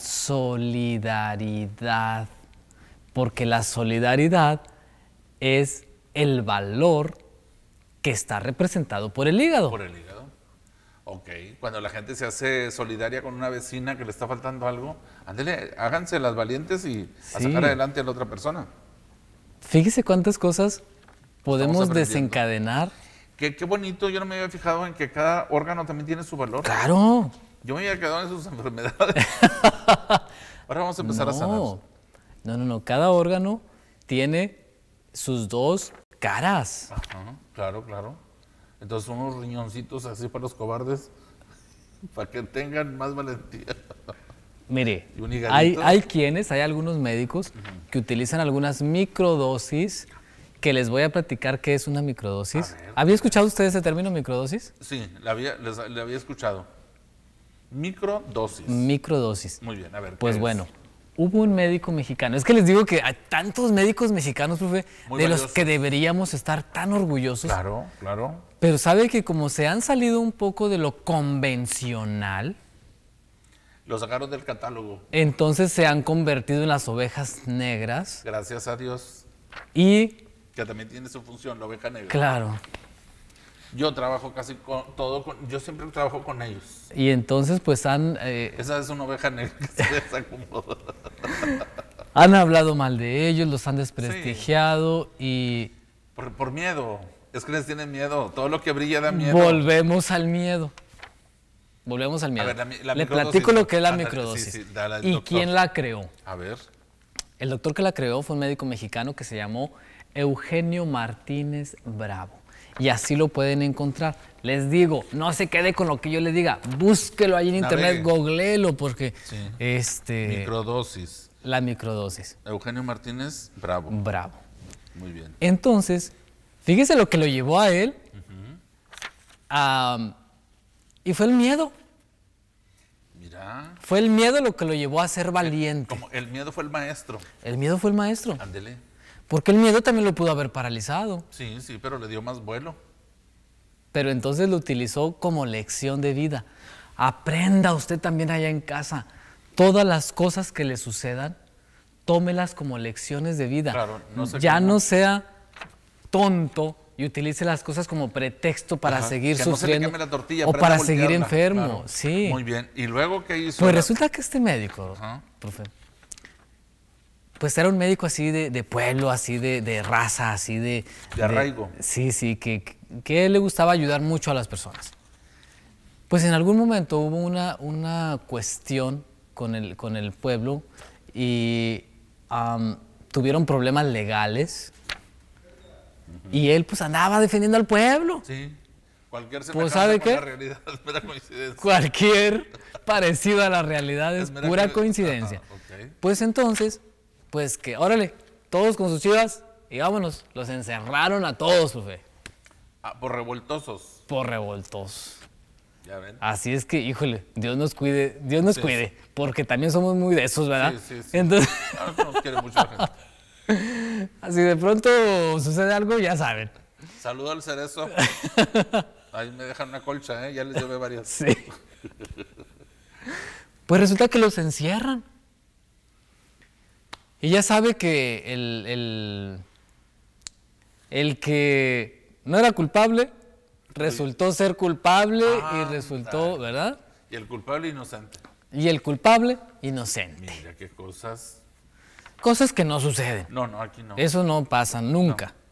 solidaridad, porque la solidaridad es el valor que está representado por el hígado. Por el hígado. Ok. Cuando la gente se hace solidaria con una vecina que le está faltando algo, ándale, háganse las valientes y sí. a sacar adelante a la otra persona. Fíjese cuántas cosas podemos desencadenar. Qué, qué bonito, yo no me había fijado en que cada órgano también tiene su valor. ¡Claro! Yo me había quedado en sus enfermedades. Ahora vamos a empezar no. a sanar. No, no, no. Cada órgano tiene sus dos caras. Ajá, claro, claro. Entonces unos riñoncitos así para los cobardes, para que tengan más valentía. Mire, hay, hay quienes, hay algunos médicos uh-huh. que utilizan algunas microdosis, que les voy a platicar qué es una microdosis. Ver, ¿Había escuchado usted ese término, microdosis? Sí, le había, les, le había escuchado. Microdosis. Microdosis. Muy bien, a ver. Pues bueno. Hubo un médico mexicano. Es que les digo que hay tantos médicos mexicanos, profe, Muy de valiosos. Los que deberíamos estar tan orgullosos. Claro, claro. Pero sabe que como se han salido un poco de lo convencional... Lo sacaron del catálogo. Entonces se han convertido en las ovejas negras. Gracias a Dios. Y... Que también tiene su función, la oveja negra. Claro. Yo trabajo casi con todo, con, yo siempre trabajo con ellos. Y entonces pues han... Eh, Esa es una oveja negra que se desacomoda. Han hablado mal de ellos, los han desprestigiado sí. y... Por, por miedo, es que les tienen miedo, todo lo que brilla da miedo. Volvemos al miedo. Volvemos al miedo. A ver, la, la Le platico lo que es la Ándale, microdosis. Sí, sí, dale, ¿Y doctor. quién la creó? A ver. El doctor que la creó fue un médico mexicano que se llamó Eugenio Martínez Bravo. Y así lo pueden encontrar. Les digo, no se quede con lo que yo le diga. Búsquelo ahí en internet, googleelo, porque sí. este... Microdosis. La microdosis. Eugenio Martínez Bravo. Bravo. Muy bien. Entonces, fíjese lo que lo llevó a él. Uh-huh. um, y fue el miedo. Mira. Fue el miedo lo que lo llevó a ser valiente. El, como el miedo fue el maestro. El miedo fue el maestro. Ándele. Porque el miedo también lo pudo haber paralizado. Sí, sí, pero le dio más vuelo. Pero entonces lo utilizó como lección de vida. Aprenda usted también allá en casa. Todas las cosas que le sucedan, tómelas como lecciones de vida. Claro, no sé ya cómo. no sea tonto y utilice las cosas como pretexto para Ajá, seguir que sufriendo no se le queme la tortilla, o para seguir voltearla. enfermo. Claro. Sí. Muy bien. ¿Y luego qué hizo? Pues la... resulta que este médico, Ajá. profe, pues era un médico así de, de pueblo, así de, de raza, así de... De arraigo. De, sí, sí, que, que le gustaba ayudar mucho a las personas. Pues en algún momento hubo una, una cuestión con el, con el pueblo y um, tuvieron problemas legales uh-huh. y él pues andaba defendiendo al pueblo. Sí, cualquier pues, ¿sabe con qué? La realidad es mera coincidencia. Cualquier parecido a la realidad es, es pura co coincidencia. Ajá, okay. Pues entonces, pues que, órale, todos con sus chivas y vámonos. Los encerraron a todos, profe. Ah, por revoltosos. Por revoltosos. Ya ven. Así es que, híjole, Dios nos cuide, Dios nos sí, cuide, sí. Porque también somos muy de esos, ¿verdad? Sí, sí, sí. Entonces, no, nos quiere mucho la gente. Así de pronto sucede algo, ya saben. Saludo al cerezo. Ahí me dejan una colcha, ¿eh? Ya les llevé varias. Sí. Pues resulta que los encierran. Y ya sabe que el, el, el que no era culpable resultó ser culpable ah, y resultó, dale. ¿verdad? Y el culpable inocente. Y el culpable inocente. Mira qué cosas. Cosas que no suceden. No, no, aquí no. Eso no pasa nunca. No.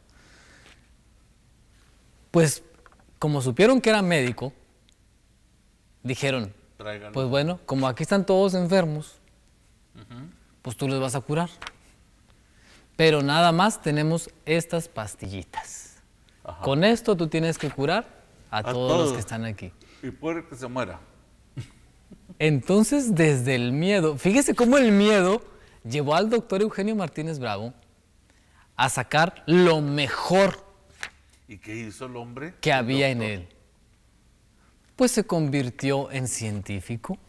Pues, como supieron que era médico, dijeron, Tráigalo. Pues bueno, como aquí están todos enfermos, uh-huh. pues tú les vas a curar. Pero nada más tenemos estas pastillitas. Ajá. Con esto tú tienes que curar a, a todos, todos los que están aquí. Y puede que se muera. Entonces, desde el miedo, fíjese cómo el miedo llevó al doctor Eugenio Martínez Bravo a sacar lo mejor. ¿Y qué hizo el hombre? Que el había doctor? en él. Pues se convirtió en científico.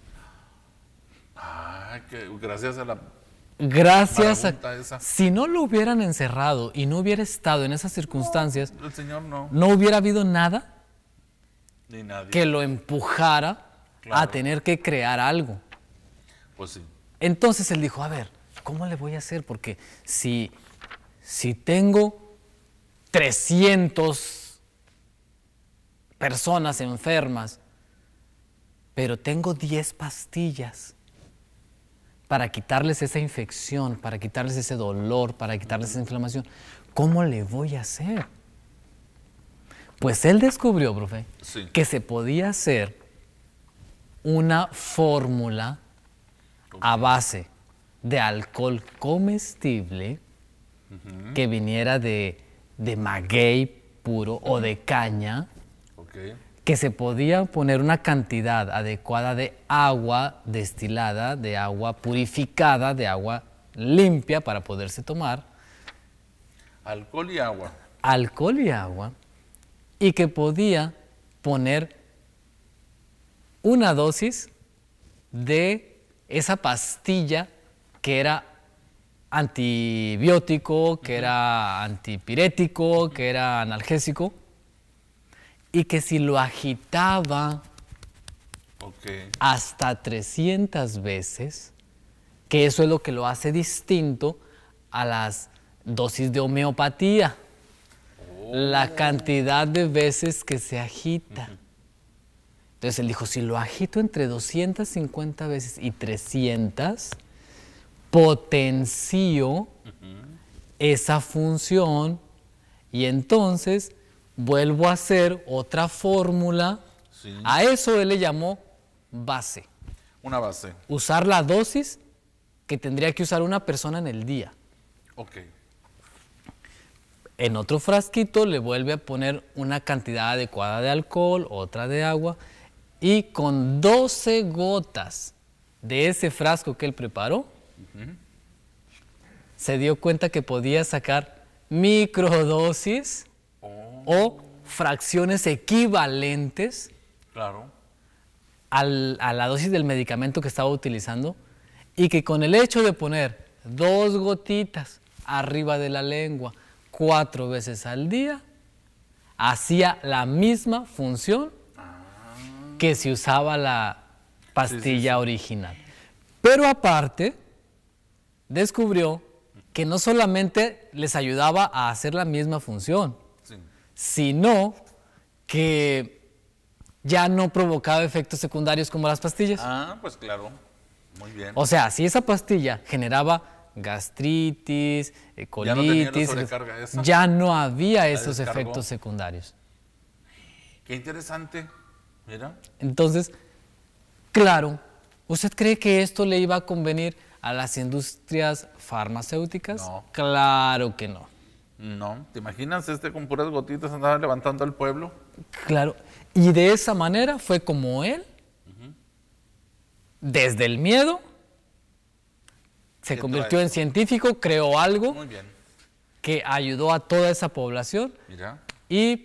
Ah, que gracias a la... Gracias a... Esa. Si no lo hubieran encerrado y no hubiera estado en esas circunstancias, no, el señor no. No hubiera habido nada Ni nadie. que lo empujara claro. a tener que crear algo. Pues sí. Entonces él dijo, a ver, ¿cómo le voy a hacer? Porque si, si tengo trescientas personas enfermas, pero tengo diez pastillas para quitarles esa infección, para quitarles ese dolor, para quitarles esa inflamación, ¿cómo le voy a hacer? Pues él descubrió, profe, sí. que se podía hacer una fórmula okay. a base de alcohol comestible uh-huh. que viniera de, de maguey puro uh-huh. o de caña, okay. que se podía poner una cantidad adecuada de agua destilada, de agua purificada, de agua limpia para poderse tomar. Alcohol y agua. Alcohol y agua. Y que podía poner una dosis de esa pastilla que era antibiótico, que uh-huh. era antipirético, uh-huh. que era analgésico, y que si lo agitaba okay. hasta trescientas veces, que eso es lo que lo hace distinto a las dosis de homeopatía, oh. la cantidad de veces que se agita. Uh-huh. Entonces él dijo, si lo agito entre doscientas cincuenta veces y trescientas, potencio uh-huh. esa función y entonces vuelvo a hacer otra fórmula. Sí. A eso él le llamó base. Una base. Usar la dosis que tendría que usar una persona en el día. Ok. En otro frasquito le vuelve a poner una cantidad adecuada de alcohol, otra de agua, y con doce gotas de ese frasco que él preparó, uh-huh. se dio cuenta que podía sacar microdosis oh. o fracciones equivalentes claro. al, a la dosis del medicamento que estaba utilizando, y que con el hecho de poner dos gotitas arriba de la lengua cuatro veces al día, hacía la misma función que si usaba la pastilla sí, sí, sí. original. Pero aparte, descubrió que no solamente les ayudaba a hacer la misma función, sí. sino que ya no provocaba efectos secundarios como las pastillas. Ah, pues claro, muy bien. O sea, si esa pastilla generaba gastritis, colitis, ya no, ya no había esos descargó. efectos secundarios. Qué interesante. Mira. Entonces, claro, ¿usted cree que esto le iba a convenir a las industrias farmacéuticas? No. Claro que no. No. ¿Te imaginas este con puras gotitas andaba levantando al pueblo? Claro. Y de esa manera fue como él, uh-huh. desde el miedo, se convirtió trae? en científico, creó algo Muy bien. que ayudó a toda esa población. Mira. Y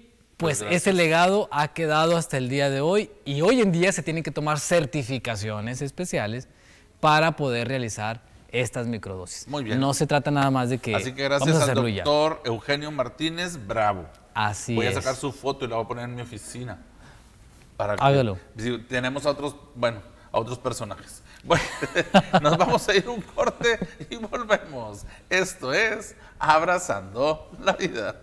pues ese legado ha quedado hasta el día de hoy y hoy en día se tienen que tomar certificaciones especiales para poder realizar estas microdosis. Muy bien. No se trata nada más de que... Así que gracias al doctor Eugenio Martínez Bravo. Así Voy es. a sacar su foto y la voy a poner en mi oficina. Para que, Hágalo. Si tenemos a otros, bueno, a otros personajes. Bueno, nos vamos a ir un corte y volvemos. Esto es Abrazando la Vida.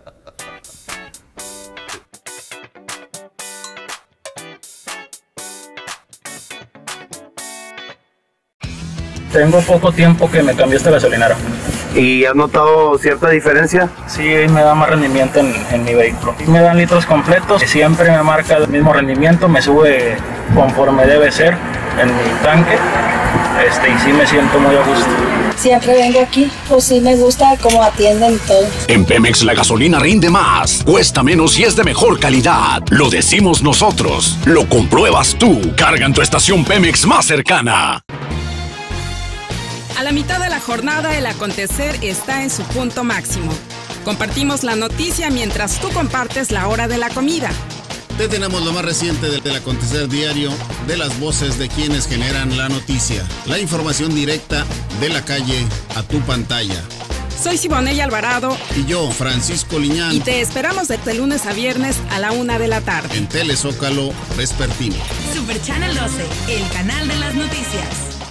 Tengo poco tiempo que me cambié esta gasolinera. ¿Y has notado cierta diferencia? Sí, me da más rendimiento en, en mi vehículo. Me dan litros completos, siempre me marca el mismo rendimiento, me sube conforme debe ser en mi tanque, este, y sí me siento muy a gusto. Siempre vengo aquí, pues sí me gusta cómo atienden todo. En Pemex la gasolina rinde más, cuesta menos y es de mejor calidad. Lo decimos nosotros, lo compruebas tú. Carga en tu estación Pemex más cercana. A la mitad de la jornada, el acontecer está en su punto máximo. Compartimos la noticia mientras tú compartes la hora de la comida. Te tenemos lo más reciente del, del acontecer diario, de las voces de quienes generan la noticia. La información directa de la calle a tu pantalla. Soy Siboney Alvarado. Y yo, Francisco Liñán. Y te esperamos de lunes a viernes a la una de la tarde. En Telezócalo Vespertino. Super Channel doce, el canal de las noticias.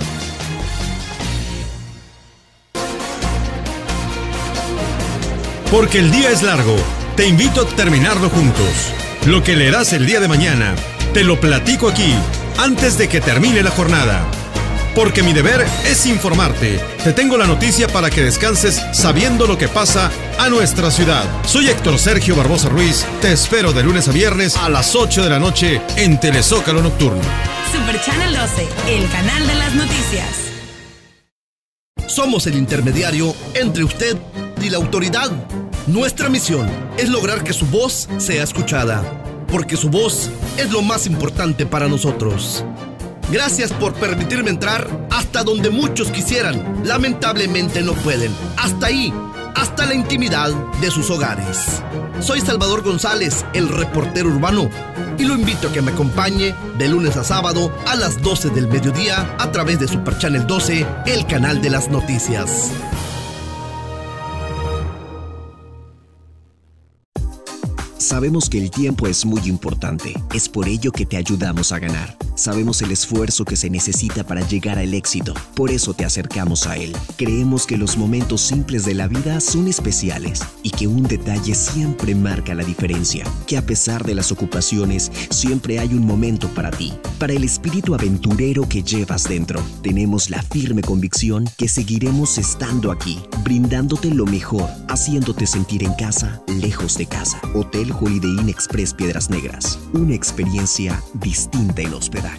Porque el día es largo, te invito a terminarlo juntos. Lo que leerás el día de mañana, te lo platico aquí, antes de que termine la jornada. Porque mi deber es informarte. Te tengo la noticia para que descanses sabiendo lo que pasa a nuestra ciudad. Soy Héctor Sergio Barbosa Ruiz. Te espero de lunes a viernes a las ocho de la noche en Telezócalo Nocturno. Super Channel doce, el canal de las noticias. Somos el intermediario entre usted y la autoridad. Nuestra misión es lograr que su voz sea escuchada, porque su voz es lo más importante para nosotros. Gracias por permitirme entrar hasta donde muchos quisieran, lamentablemente no pueden. Hasta ahí, hasta la intimidad de sus hogares. Soy Salvador González, el reportero urbano, y lo invito a que me acompañe de lunes a sábado a las doce del mediodía a través de Super Channel doce, el canal de las noticias. Sabemos que el tiempo es muy importante, es por ello que te ayudamos a ganar. Sabemos el esfuerzo que se necesita para llegar al éxito, por eso te acercamos a él. Creemos que los momentos simples de la vida son especiales y que un detalle siempre marca la diferencia, que a pesar de las ocupaciones, siempre hay un momento para ti, para el espíritu aventurero que llevas dentro. Tenemos la firme convicción que seguiremos estando aquí, brindándote lo mejor, haciéndote sentir en casa, lejos de casa. Hotel Holiday Inn Express Piedras Negras, una experiencia distinta en hospedaje.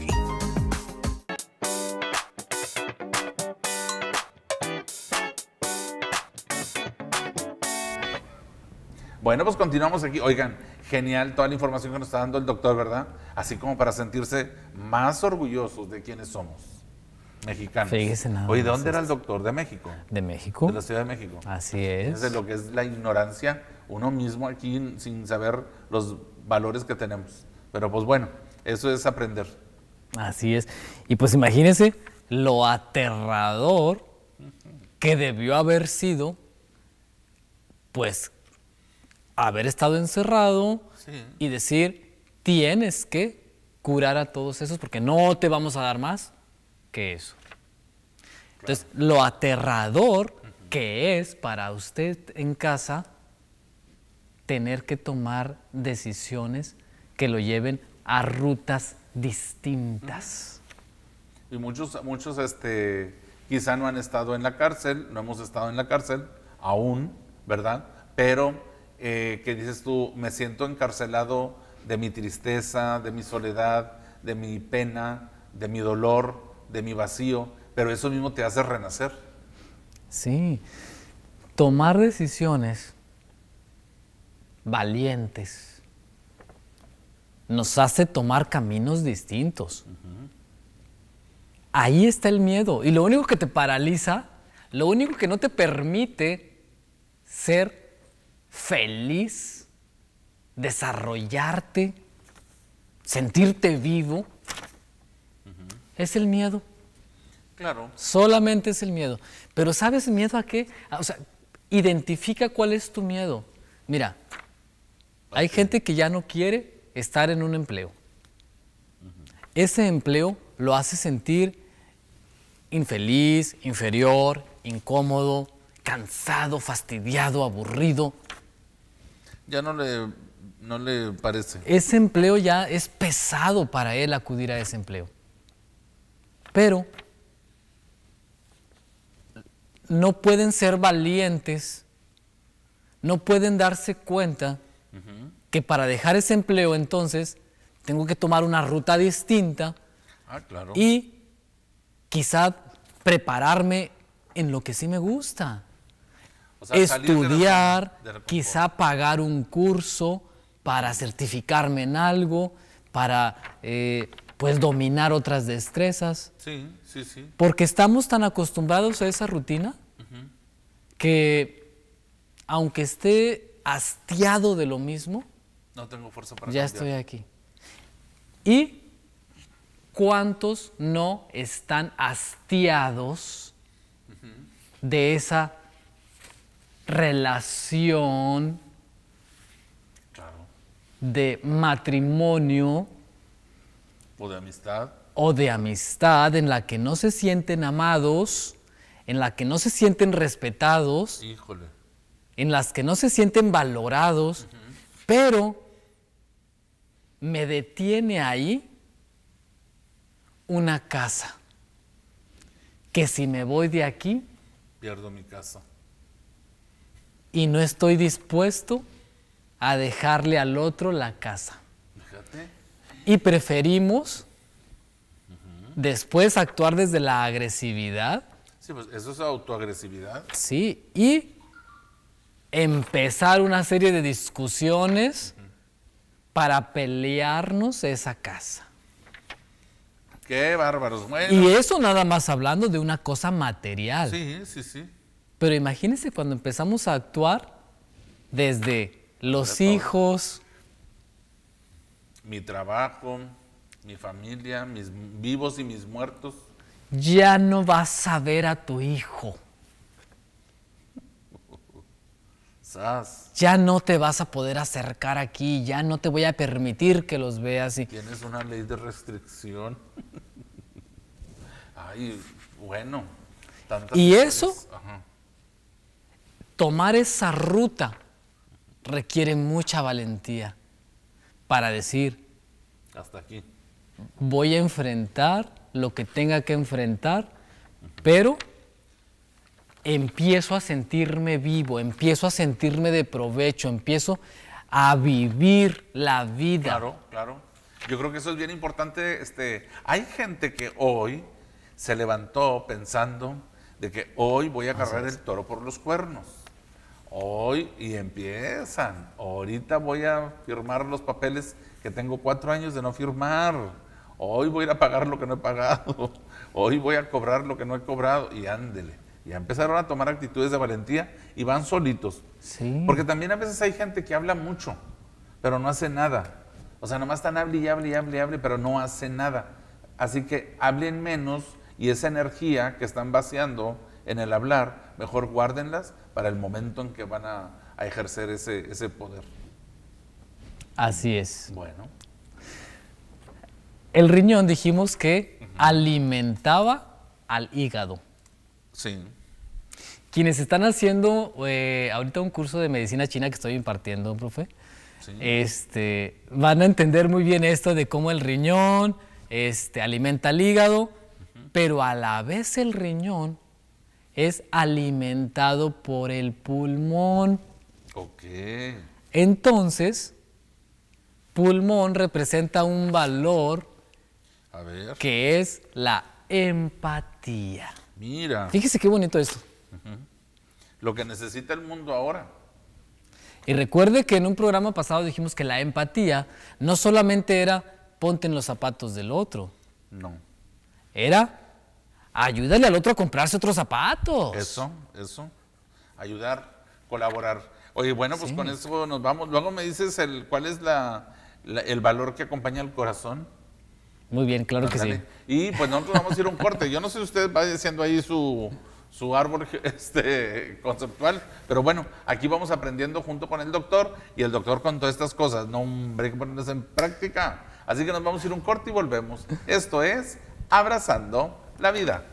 Bueno, pues continuamos aquí. Oigan, genial toda la información que nos está dando el doctor, ¿verdad? Así como para sentirse más orgullosos de quienes somos, mexicanos. Fíjese nada. Oye, ¿de dónde era el doctor? ¿De México? ¿De México? De la Ciudad de México. Así es. Es de lo que es la ignorancia, uno mismo aquí sin saber los valores que tenemos. Pero pues bueno, eso es aprender. Así es. Y pues imagínense lo aterrador que debió haber sido, pues, haber estado encerrado sí. y decir, tienes que curar a todos esos porque no te vamos a dar más que eso. Claro. Entonces, lo aterrador uh-huh. que es para usted en casa tener que tomar decisiones que lo lleven a rutas distintas. Y muchos, muchos este, quizá no han estado en la cárcel, no hemos estado en la cárcel aún, ¿verdad? Pero, eh, ¿qué dices tú? Me siento encarcelado de mi tristeza, de mi soledad, de mi pena, de mi dolor, de mi vacío, pero eso mismo te hace renacer. Sí, tomar decisiones valientes nos hace tomar caminos distintos. Uh-huh. Ahí está el miedo. Y lo único que te paraliza, lo único que no te permite ser feliz, desarrollarte, sentirte vivo, uh-huh. es el miedo. Claro. Solamente es el miedo. Pero ¿sabes miedo a qué? O sea, identifica cuál es tu miedo. Mira, hay gente que ya no quiere estar en un empleo. Uh-huh. Ese empleo lo hace sentir infeliz, inferior, incómodo, cansado, fastidiado, aburrido. Ya no le, no le parece. Ese empleo ya es pesado para él acudir a ese empleo. Pero no pueden ser valientes, no pueden darse cuenta uh-huh. que para dejar ese empleo entonces tengo que tomar una ruta distinta ah, claro. y quizá prepararme en lo que sí me gusta. O sea, estudiar, de la, de la quizá pagar un curso para certificarme en algo, para eh, pues dominar otras destrezas. Sí, sí, sí. Porque estamos tan acostumbrados a esa rutina uh-huh. que aunque esté hastiado de lo mismo, no tengo fuerza para ya cambiar. Estoy aquí. Y ¿cuántos no están hastiados uh-huh. de esa relación claro. de matrimonio o de amistad o de amistad en la que no se sienten amados, en la que no se sienten respetados, Híjole. en las que no se sienten valorados, uh-huh. pero me detiene ahí una casa, que si me voy de aquí, pierdo mi casa. Y no estoy dispuesto a dejarle al otro la casa. Fíjate. Y preferimos uh-huh. después actuar desde la agresividad. Sí, pues eso es autoagresividad. Sí, y empezar una serie de discusiones uh-huh. para pelearnos esa casa. Qué bárbaros. Bueno. Y eso nada más hablando de una cosa material. Sí, sí, sí. Pero imagínense cuando empezamos a actuar desde los hijos. Mi trabajo, mi familia, mis vivos y mis muertos. Ya no vas a ver a tu hijo. Sas. Ya no te vas a poder acercar aquí, ya no te voy a permitir que los veas. Y... Tienes una ley de restricción. Ay, bueno. Y eso, ajá. tomar esa ruta requiere mucha valentía para decir, hasta aquí. Voy a enfrentar lo que tenga que enfrentar, uh-huh. pero empiezo a sentirme vivo, empiezo a sentirme de provecho, empiezo a vivir la vida. Claro, claro. Yo creo que eso es bien importante. Este, hay gente que hoy se levantó pensando de que hoy voy a agarrar el toro por los cuernos. Hoy, y empiezan. Ahorita voy a firmar los papeles que tengo cuatro años de no firmar. Hoy voy a ir a pagar lo que no he pagado. Hoy voy a cobrar lo que no he cobrado. Y ándele. Ya empezaron a tomar actitudes de valentía y van solitos. Sí. Porque también a veces hay gente que habla mucho, pero no hace nada. O sea, nomás están hable y hable y hable y hable, pero no hace nada. Así que hablen menos y esa energía que están vaciando en el hablar, mejor guárdenlas para el momento en que van a, a ejercer ese, ese poder. Así es. Bueno. El riñón dijimos que uh-huh. alimentaba al hígado. Sí. Quienes están haciendo eh, ahorita un curso de medicina china que estoy impartiendo, profe, sí. este, van a entender muy bien esto de cómo el riñón este, alimenta al hígado, uh-huh. pero a la vez el riñón es alimentado por el pulmón. Ok. Entonces, pulmón representa un valor a ver. que es la empatía. Mira. Fíjese qué bonito esto. Uh-huh. Lo que necesita el mundo ahora. Y recuerde que en un programa pasado dijimos que la empatía no solamente era ponte en los zapatos del otro. No. Era ayúdale al otro a comprarse otros zapatos. Eso, eso. Ayudar, colaborar. Oye, bueno, pues Sí. con eso nos vamos. Luego me dices el, cuál es la, la- el valor que acompaña al corazón. Muy bien, claro que sí. Ándale. Y pues nosotros vamos a ir a un corte. Yo no sé si usted va haciendo ahí su, su árbol este, conceptual, pero bueno, aquí vamos aprendiendo junto con el doctor y el doctor con todas estas cosas. No, hombre, hay que ponerlas en práctica. Así que nos vamos a ir a un corte y volvemos. Esto es Abrazando la Vida.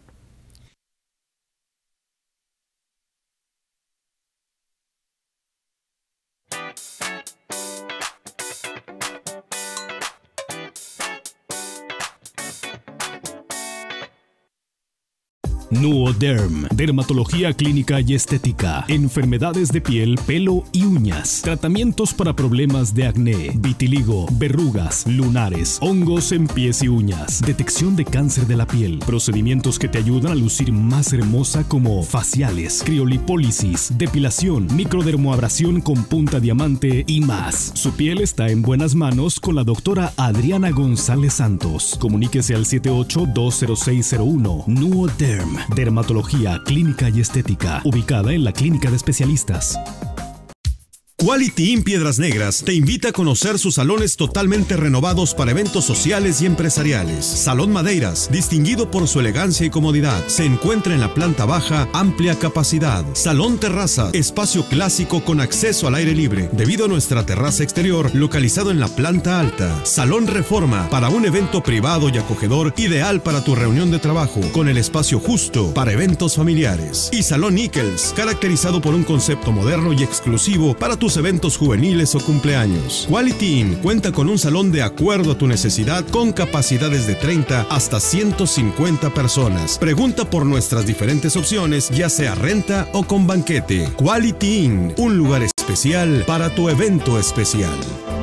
Nuoderm, dermatología clínica y estética, enfermedades de piel, pelo y uñas, tratamientos para problemas de acné, vitiligo, verrugas, lunares, hongos en pies y uñas, detección de cáncer de la piel, procedimientos que te ayudan a lucir más hermosa como faciales, criolipólisis, depilación, microdermoabrasión con punta diamante y más. Su piel está en buenas manos con la doctora Adriana González Santos. Comuníquese al siete ocho dos cero seis cero uno. Nuoderm, dermatología clínica y estética, ubicada en la Clínica de Especialistas. Quality Inn Piedras Negras te invita a conocer sus salones totalmente renovados para eventos sociales y empresariales. Salón Madeiras, distinguido por su elegancia y comodidad, se encuentra en la planta baja, amplia capacidad. Salón Terraza, espacio clásico con acceso al aire libre, debido a nuestra terraza exterior localizado en la planta alta. Salón Reforma, para un evento privado y acogedor, ideal para tu reunión de trabajo, con el espacio justo para eventos familiares. Y Salón Nichols, caracterizado por un concepto moderno y exclusivo para tus eventos juveniles o cumpleaños. Quality Inn cuenta con un salón de acuerdo a tu necesidad con capacidades de treinta hasta ciento cincuenta personas. Pregunta por nuestras diferentes opciones, ya sea renta o con banquete. Quality Inn, un lugar especial para tu evento especial.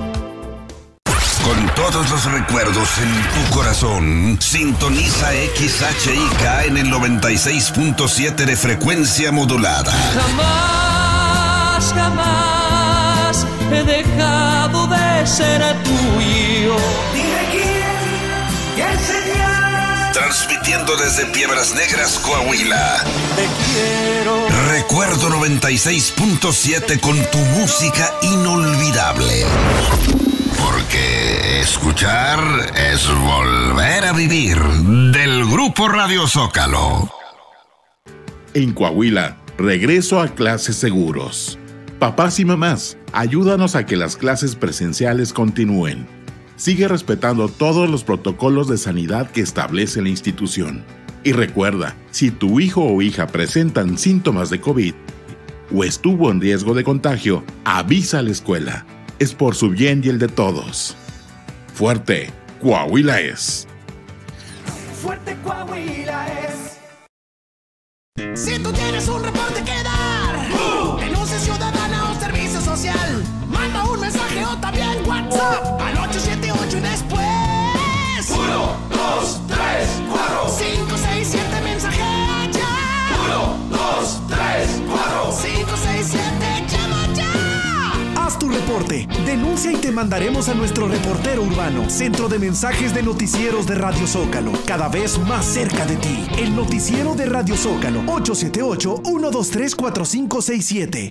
Con todos los recuerdos en tu corazón, sintoniza X H I K en el noventa y seis punto siete de frecuencia modulada. Jamás, jamás he dejado de ser tuyo. Dime quién, quién sería. Transmitiendo desde Piedras Negras, Coahuila. Te quiero. Recuerdo noventa y seis punto siete con tu música inolvidable. Porque escuchar es volver a vivir. Del Grupo Radio Zócalo. En Coahuila, regreso a clases seguros. Papás y mamás, ayúdanos a que las clases presenciales continúen. Sigue respetando todos los protocolos de sanidad que establece la institución. Y recuerda, si tu hijo o hija presentan síntomas de COVID o estuvo en riesgo de contagio, avisa a la escuela. Es por su bien y el de todos. Fuerte, Coahuila es. Fuerte Coahuila es. Si tú tienes un reporte que dar, uh, denuncia ciudadana o servicio social, manda un mensaje o también WhatsApp al ocho siete ocho y después uno, dos, tres, cuatro, cinco, seis, siete mensaje ya. uno, dos, tres, cuatro, cinco, seis, siete, llama ya. Haz tu reporte, denuncia y te mandaremos a nuestro reportero urbano, centro de mensajes de noticieros de Radio Zócalo, cada vez más cerca de ti. El noticiero de Radio Zócalo, ocho siete ocho, uno dos tres, cuatro cinco seis siete.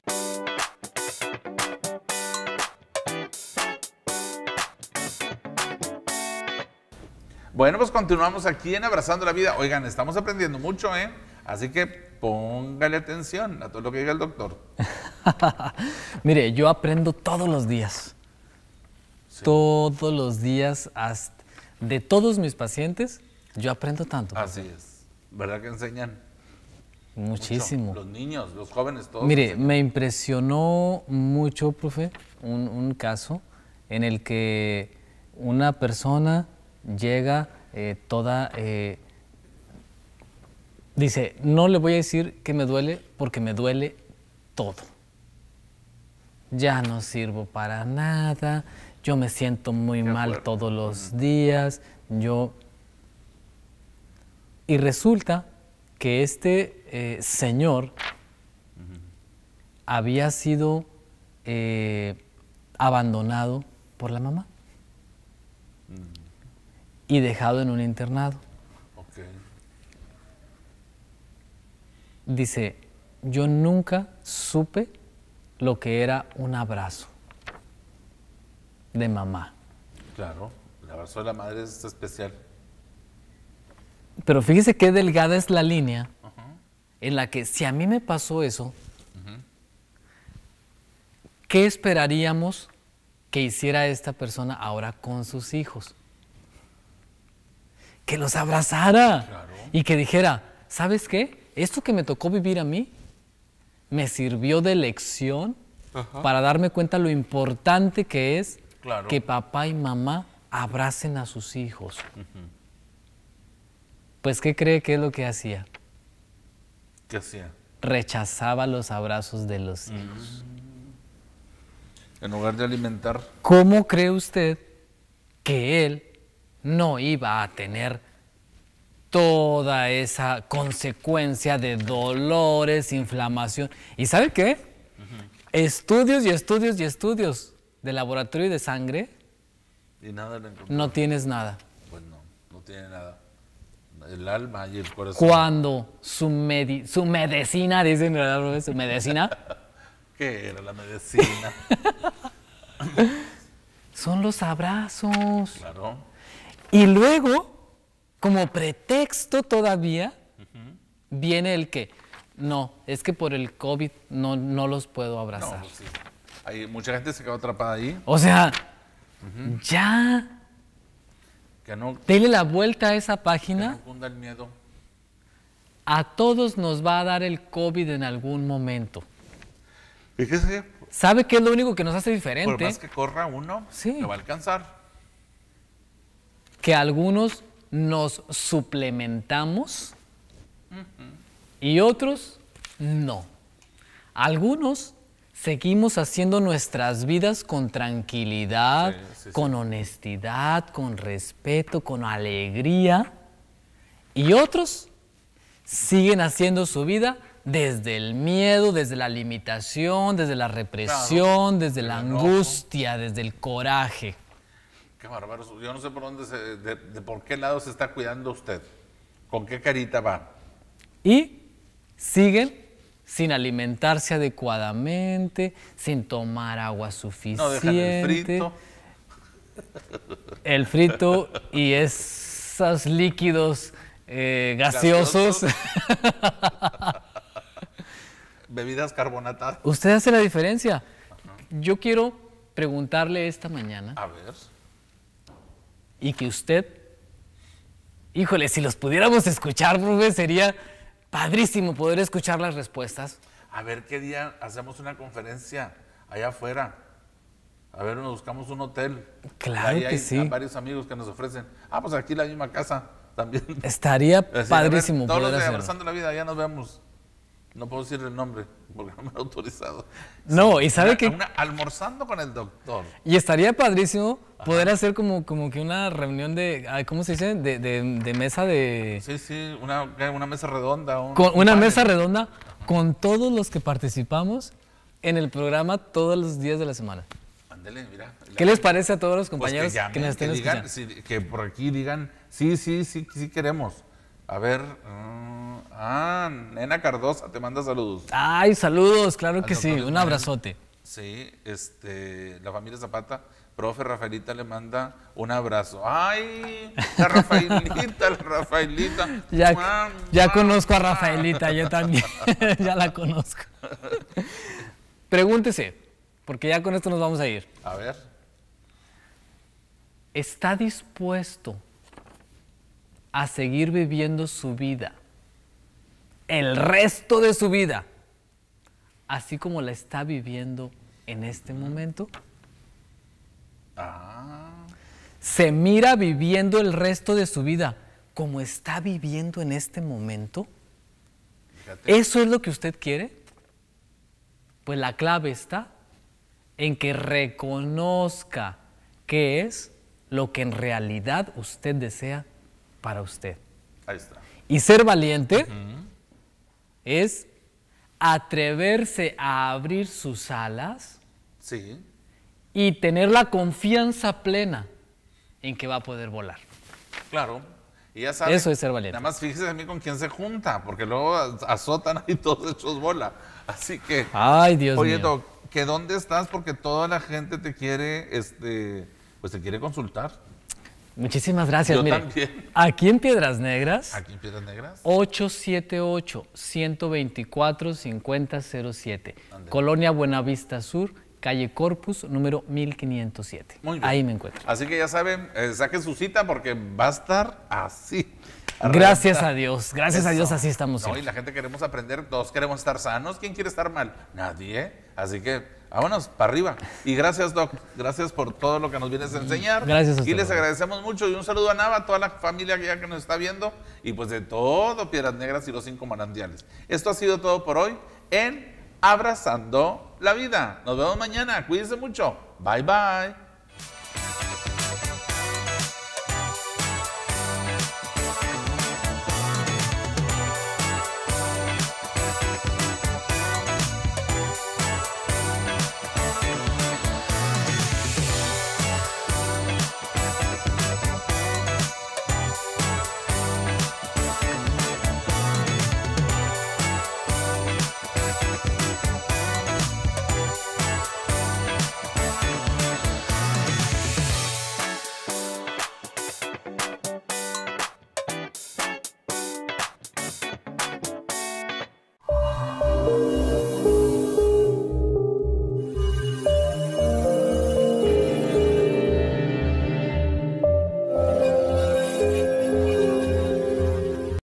Bueno, pues continuamos aquí en Abrazando la Vida. Oigan, estamos aprendiendo mucho, ¿eh? Así que póngale atención a todo lo que diga el doctor. Mire, yo aprendo todos los días. Sí. Todos los días, hasta de todos mis pacientes, yo aprendo tanto. Así es. ¿Verdad que enseñan? Muchísimo. Mucho. Los niños, los jóvenes, todos. Mire, me impresionó mucho, profe, un, un caso en el que una persona llega eh, toda... Eh, dice, no le voy a decir que me duele porque me duele todo. Ya no sirvo para nada, yo me siento muy mal todos los días, yo... Y resulta que este eh, señor había sido eh, abandonado por la mamá y dejado en un internado. Okay. Dice, yo nunca supe lo que era un abrazo de mamá. Claro, el abrazo de la madre es especial. Pero fíjese qué delgada es la línea uh-huh. en la que si a mí me pasó eso, uh-huh. ¿qué esperaríamos que hiciera esta persona ahora con sus hijos? Que los abrazara claro. y que dijera, ¿sabes qué? Esto que me tocó vivir a mí me sirvió de lección uh-huh. para darme cuenta lo importante que es claro. que papá y mamá abracen a sus hijos. Uh-huh. Pues, ¿qué cree que es lo que hacía? ¿Qué hacía? Rechazaba los abrazos de los hijos. Mm. En lugar de alimentar. ¿Cómo cree usted que él no iba a tener toda esa consecuencia de dolores, inflamación? ¿Y sabe qué? Uh-huh. Estudios y estudios y estudios de laboratorio y de sangre. Y nada le encontró. No tienes nada. Pues no, no tiene nada. El alma y el corazón. Cuando su, medi su medicina, dicen, su medicina. ¿Qué era la medicina? Son los abrazos. Claro. Y luego, como pretexto todavía, uh-huh. viene el que, no, es que por el COVID no, no los puedo abrazar. No, sí. Hay mucha gente se quedó atrapada ahí. O sea, uh-huh. ya... Que no, dele la vuelta a esa página. Que no cunda el miedo. A todos nos va a dar el COVID en algún momento. Fíjese. ¿Sabe qué es lo único que nos hace diferente? Por más que corra uno, sí. lo va a alcanzar. Que algunos nos suplementamos uh-huh. y otros no. Algunos seguimos haciendo nuestras vidas con tranquilidad, sí, sí, con sí. honestidad, con respeto, con alegría. Y otros siguen haciendo su vida desde el miedo, desde la limitación, desde la represión, claro. desde la angustia, desde el coraje. Qué bárbaro. Yo no sé por dónde, se, de, de por qué lado se está cuidando usted. ¿Con qué carita va? Y siguen sin alimentarse adecuadamente, sin tomar agua suficiente. No dejan el frito. El frito y esos líquidos eh, gaseosos. ¿Gaseosos? Bebidas carbonatadas. Usted hace la diferencia. Uh-huh. Yo quiero preguntarle esta mañana. A ver. Y que usted, híjole, si los pudiéramos escuchar, profe, sería padrísimo poder escuchar las respuestas. A ver qué día hacemos una conferencia allá afuera. A ver, nos buscamos un hotel. Claro que hay sí. Hay varios amigos que nos ofrecen. Ah, pues aquí la misma casa también. Estaría decir, padrísimo ver, todos poder los días hacerlo. Abrazando la vida, ya nos vemos. No puedo decir el nombre porque no me han autorizado. No, sí, y sabe una, que... Una, almorzando con el doctor. Y estaría padrísimo poder Ajá. hacer como, como que una reunión de... ¿Cómo se dice? De, de, de mesa de... Sí, sí, una, una mesa redonda. Un, con un una panel. mesa redonda con todos los que participamos en el programa todos los días de la semana. Ándele, mira. ¿Qué les parece a todos los compañeros pues que, llamen, que nos estén que digan, escuchando? Sí, que por aquí digan, sí, sí, sí, sí queremos. A ver, uh, ah, Nena Cardosa te manda saludos. Ay, saludos, claro Al que sí, doctor un abrazote. Sí, este, la familia Zapata, profe Rafaelita le manda un abrazo. Ay, la Rafaelita, la Rafaelita. Ya, ¡Mua, ya mua, conozco a mua! Rafaelita, yo también, ya la conozco. Pregúntese, porque ya con esto nos vamos a ir. A ver. ¿Está dispuesto a seguir viviendo su vida, el resto de su vida, así como la está viviendo en este momento? Ah. ¿Se mira viviendo el resto de su vida como está viviendo en este momento? Fíjate. ¿Eso es lo que usted quiere? Pues la clave está en que reconozca qué es lo que en realidad usted desea para usted. Ahí está. Y ser valiente uh-huh. es atreverse a abrir sus alas sí. y tener la confianza plena en que va a poder volar. Claro. Y ya sabe, eso es ser valiente. Nada más fíjese a mí con quién se junta, porque luego azotan ahí todos hechos bola. Así que... Ay, Dios oye, mío. Doc, que dónde estás, porque toda la gente te quiere, este, pues te quiere consultar. Muchísimas gracias. Yo Mire, también. aquí en Piedras Negras. Aquí en Piedras Negras. ocho siete ocho, uno dos cuatro, cinco cero cero siete. Colonia Buenavista Sur, calle Corpus, número mil quinientos siete. Muy bien. Ahí me encuentro. Así que ya saben, eh, saquen su cita porque va a estar así. Gracias a Dios, gracias Eso. a Dios así estamos. No, y la gente queremos aprender, todos queremos estar sanos. ¿Quién quiere estar mal? Nadie. Así que vámonos para arriba. Y gracias, Doc. Gracias por todo lo que nos vienes a enseñar. Gracias a Y les ustedes. agradecemos mucho. Y un saludo a Nava, a toda la familia que ya que nos está viendo. Y pues de todo Piedras Negras y los cinco manantiales. Esto ha sido todo por hoy en Abrazando la Vida. Nos vemos mañana. Cuídense mucho. Bye, bye.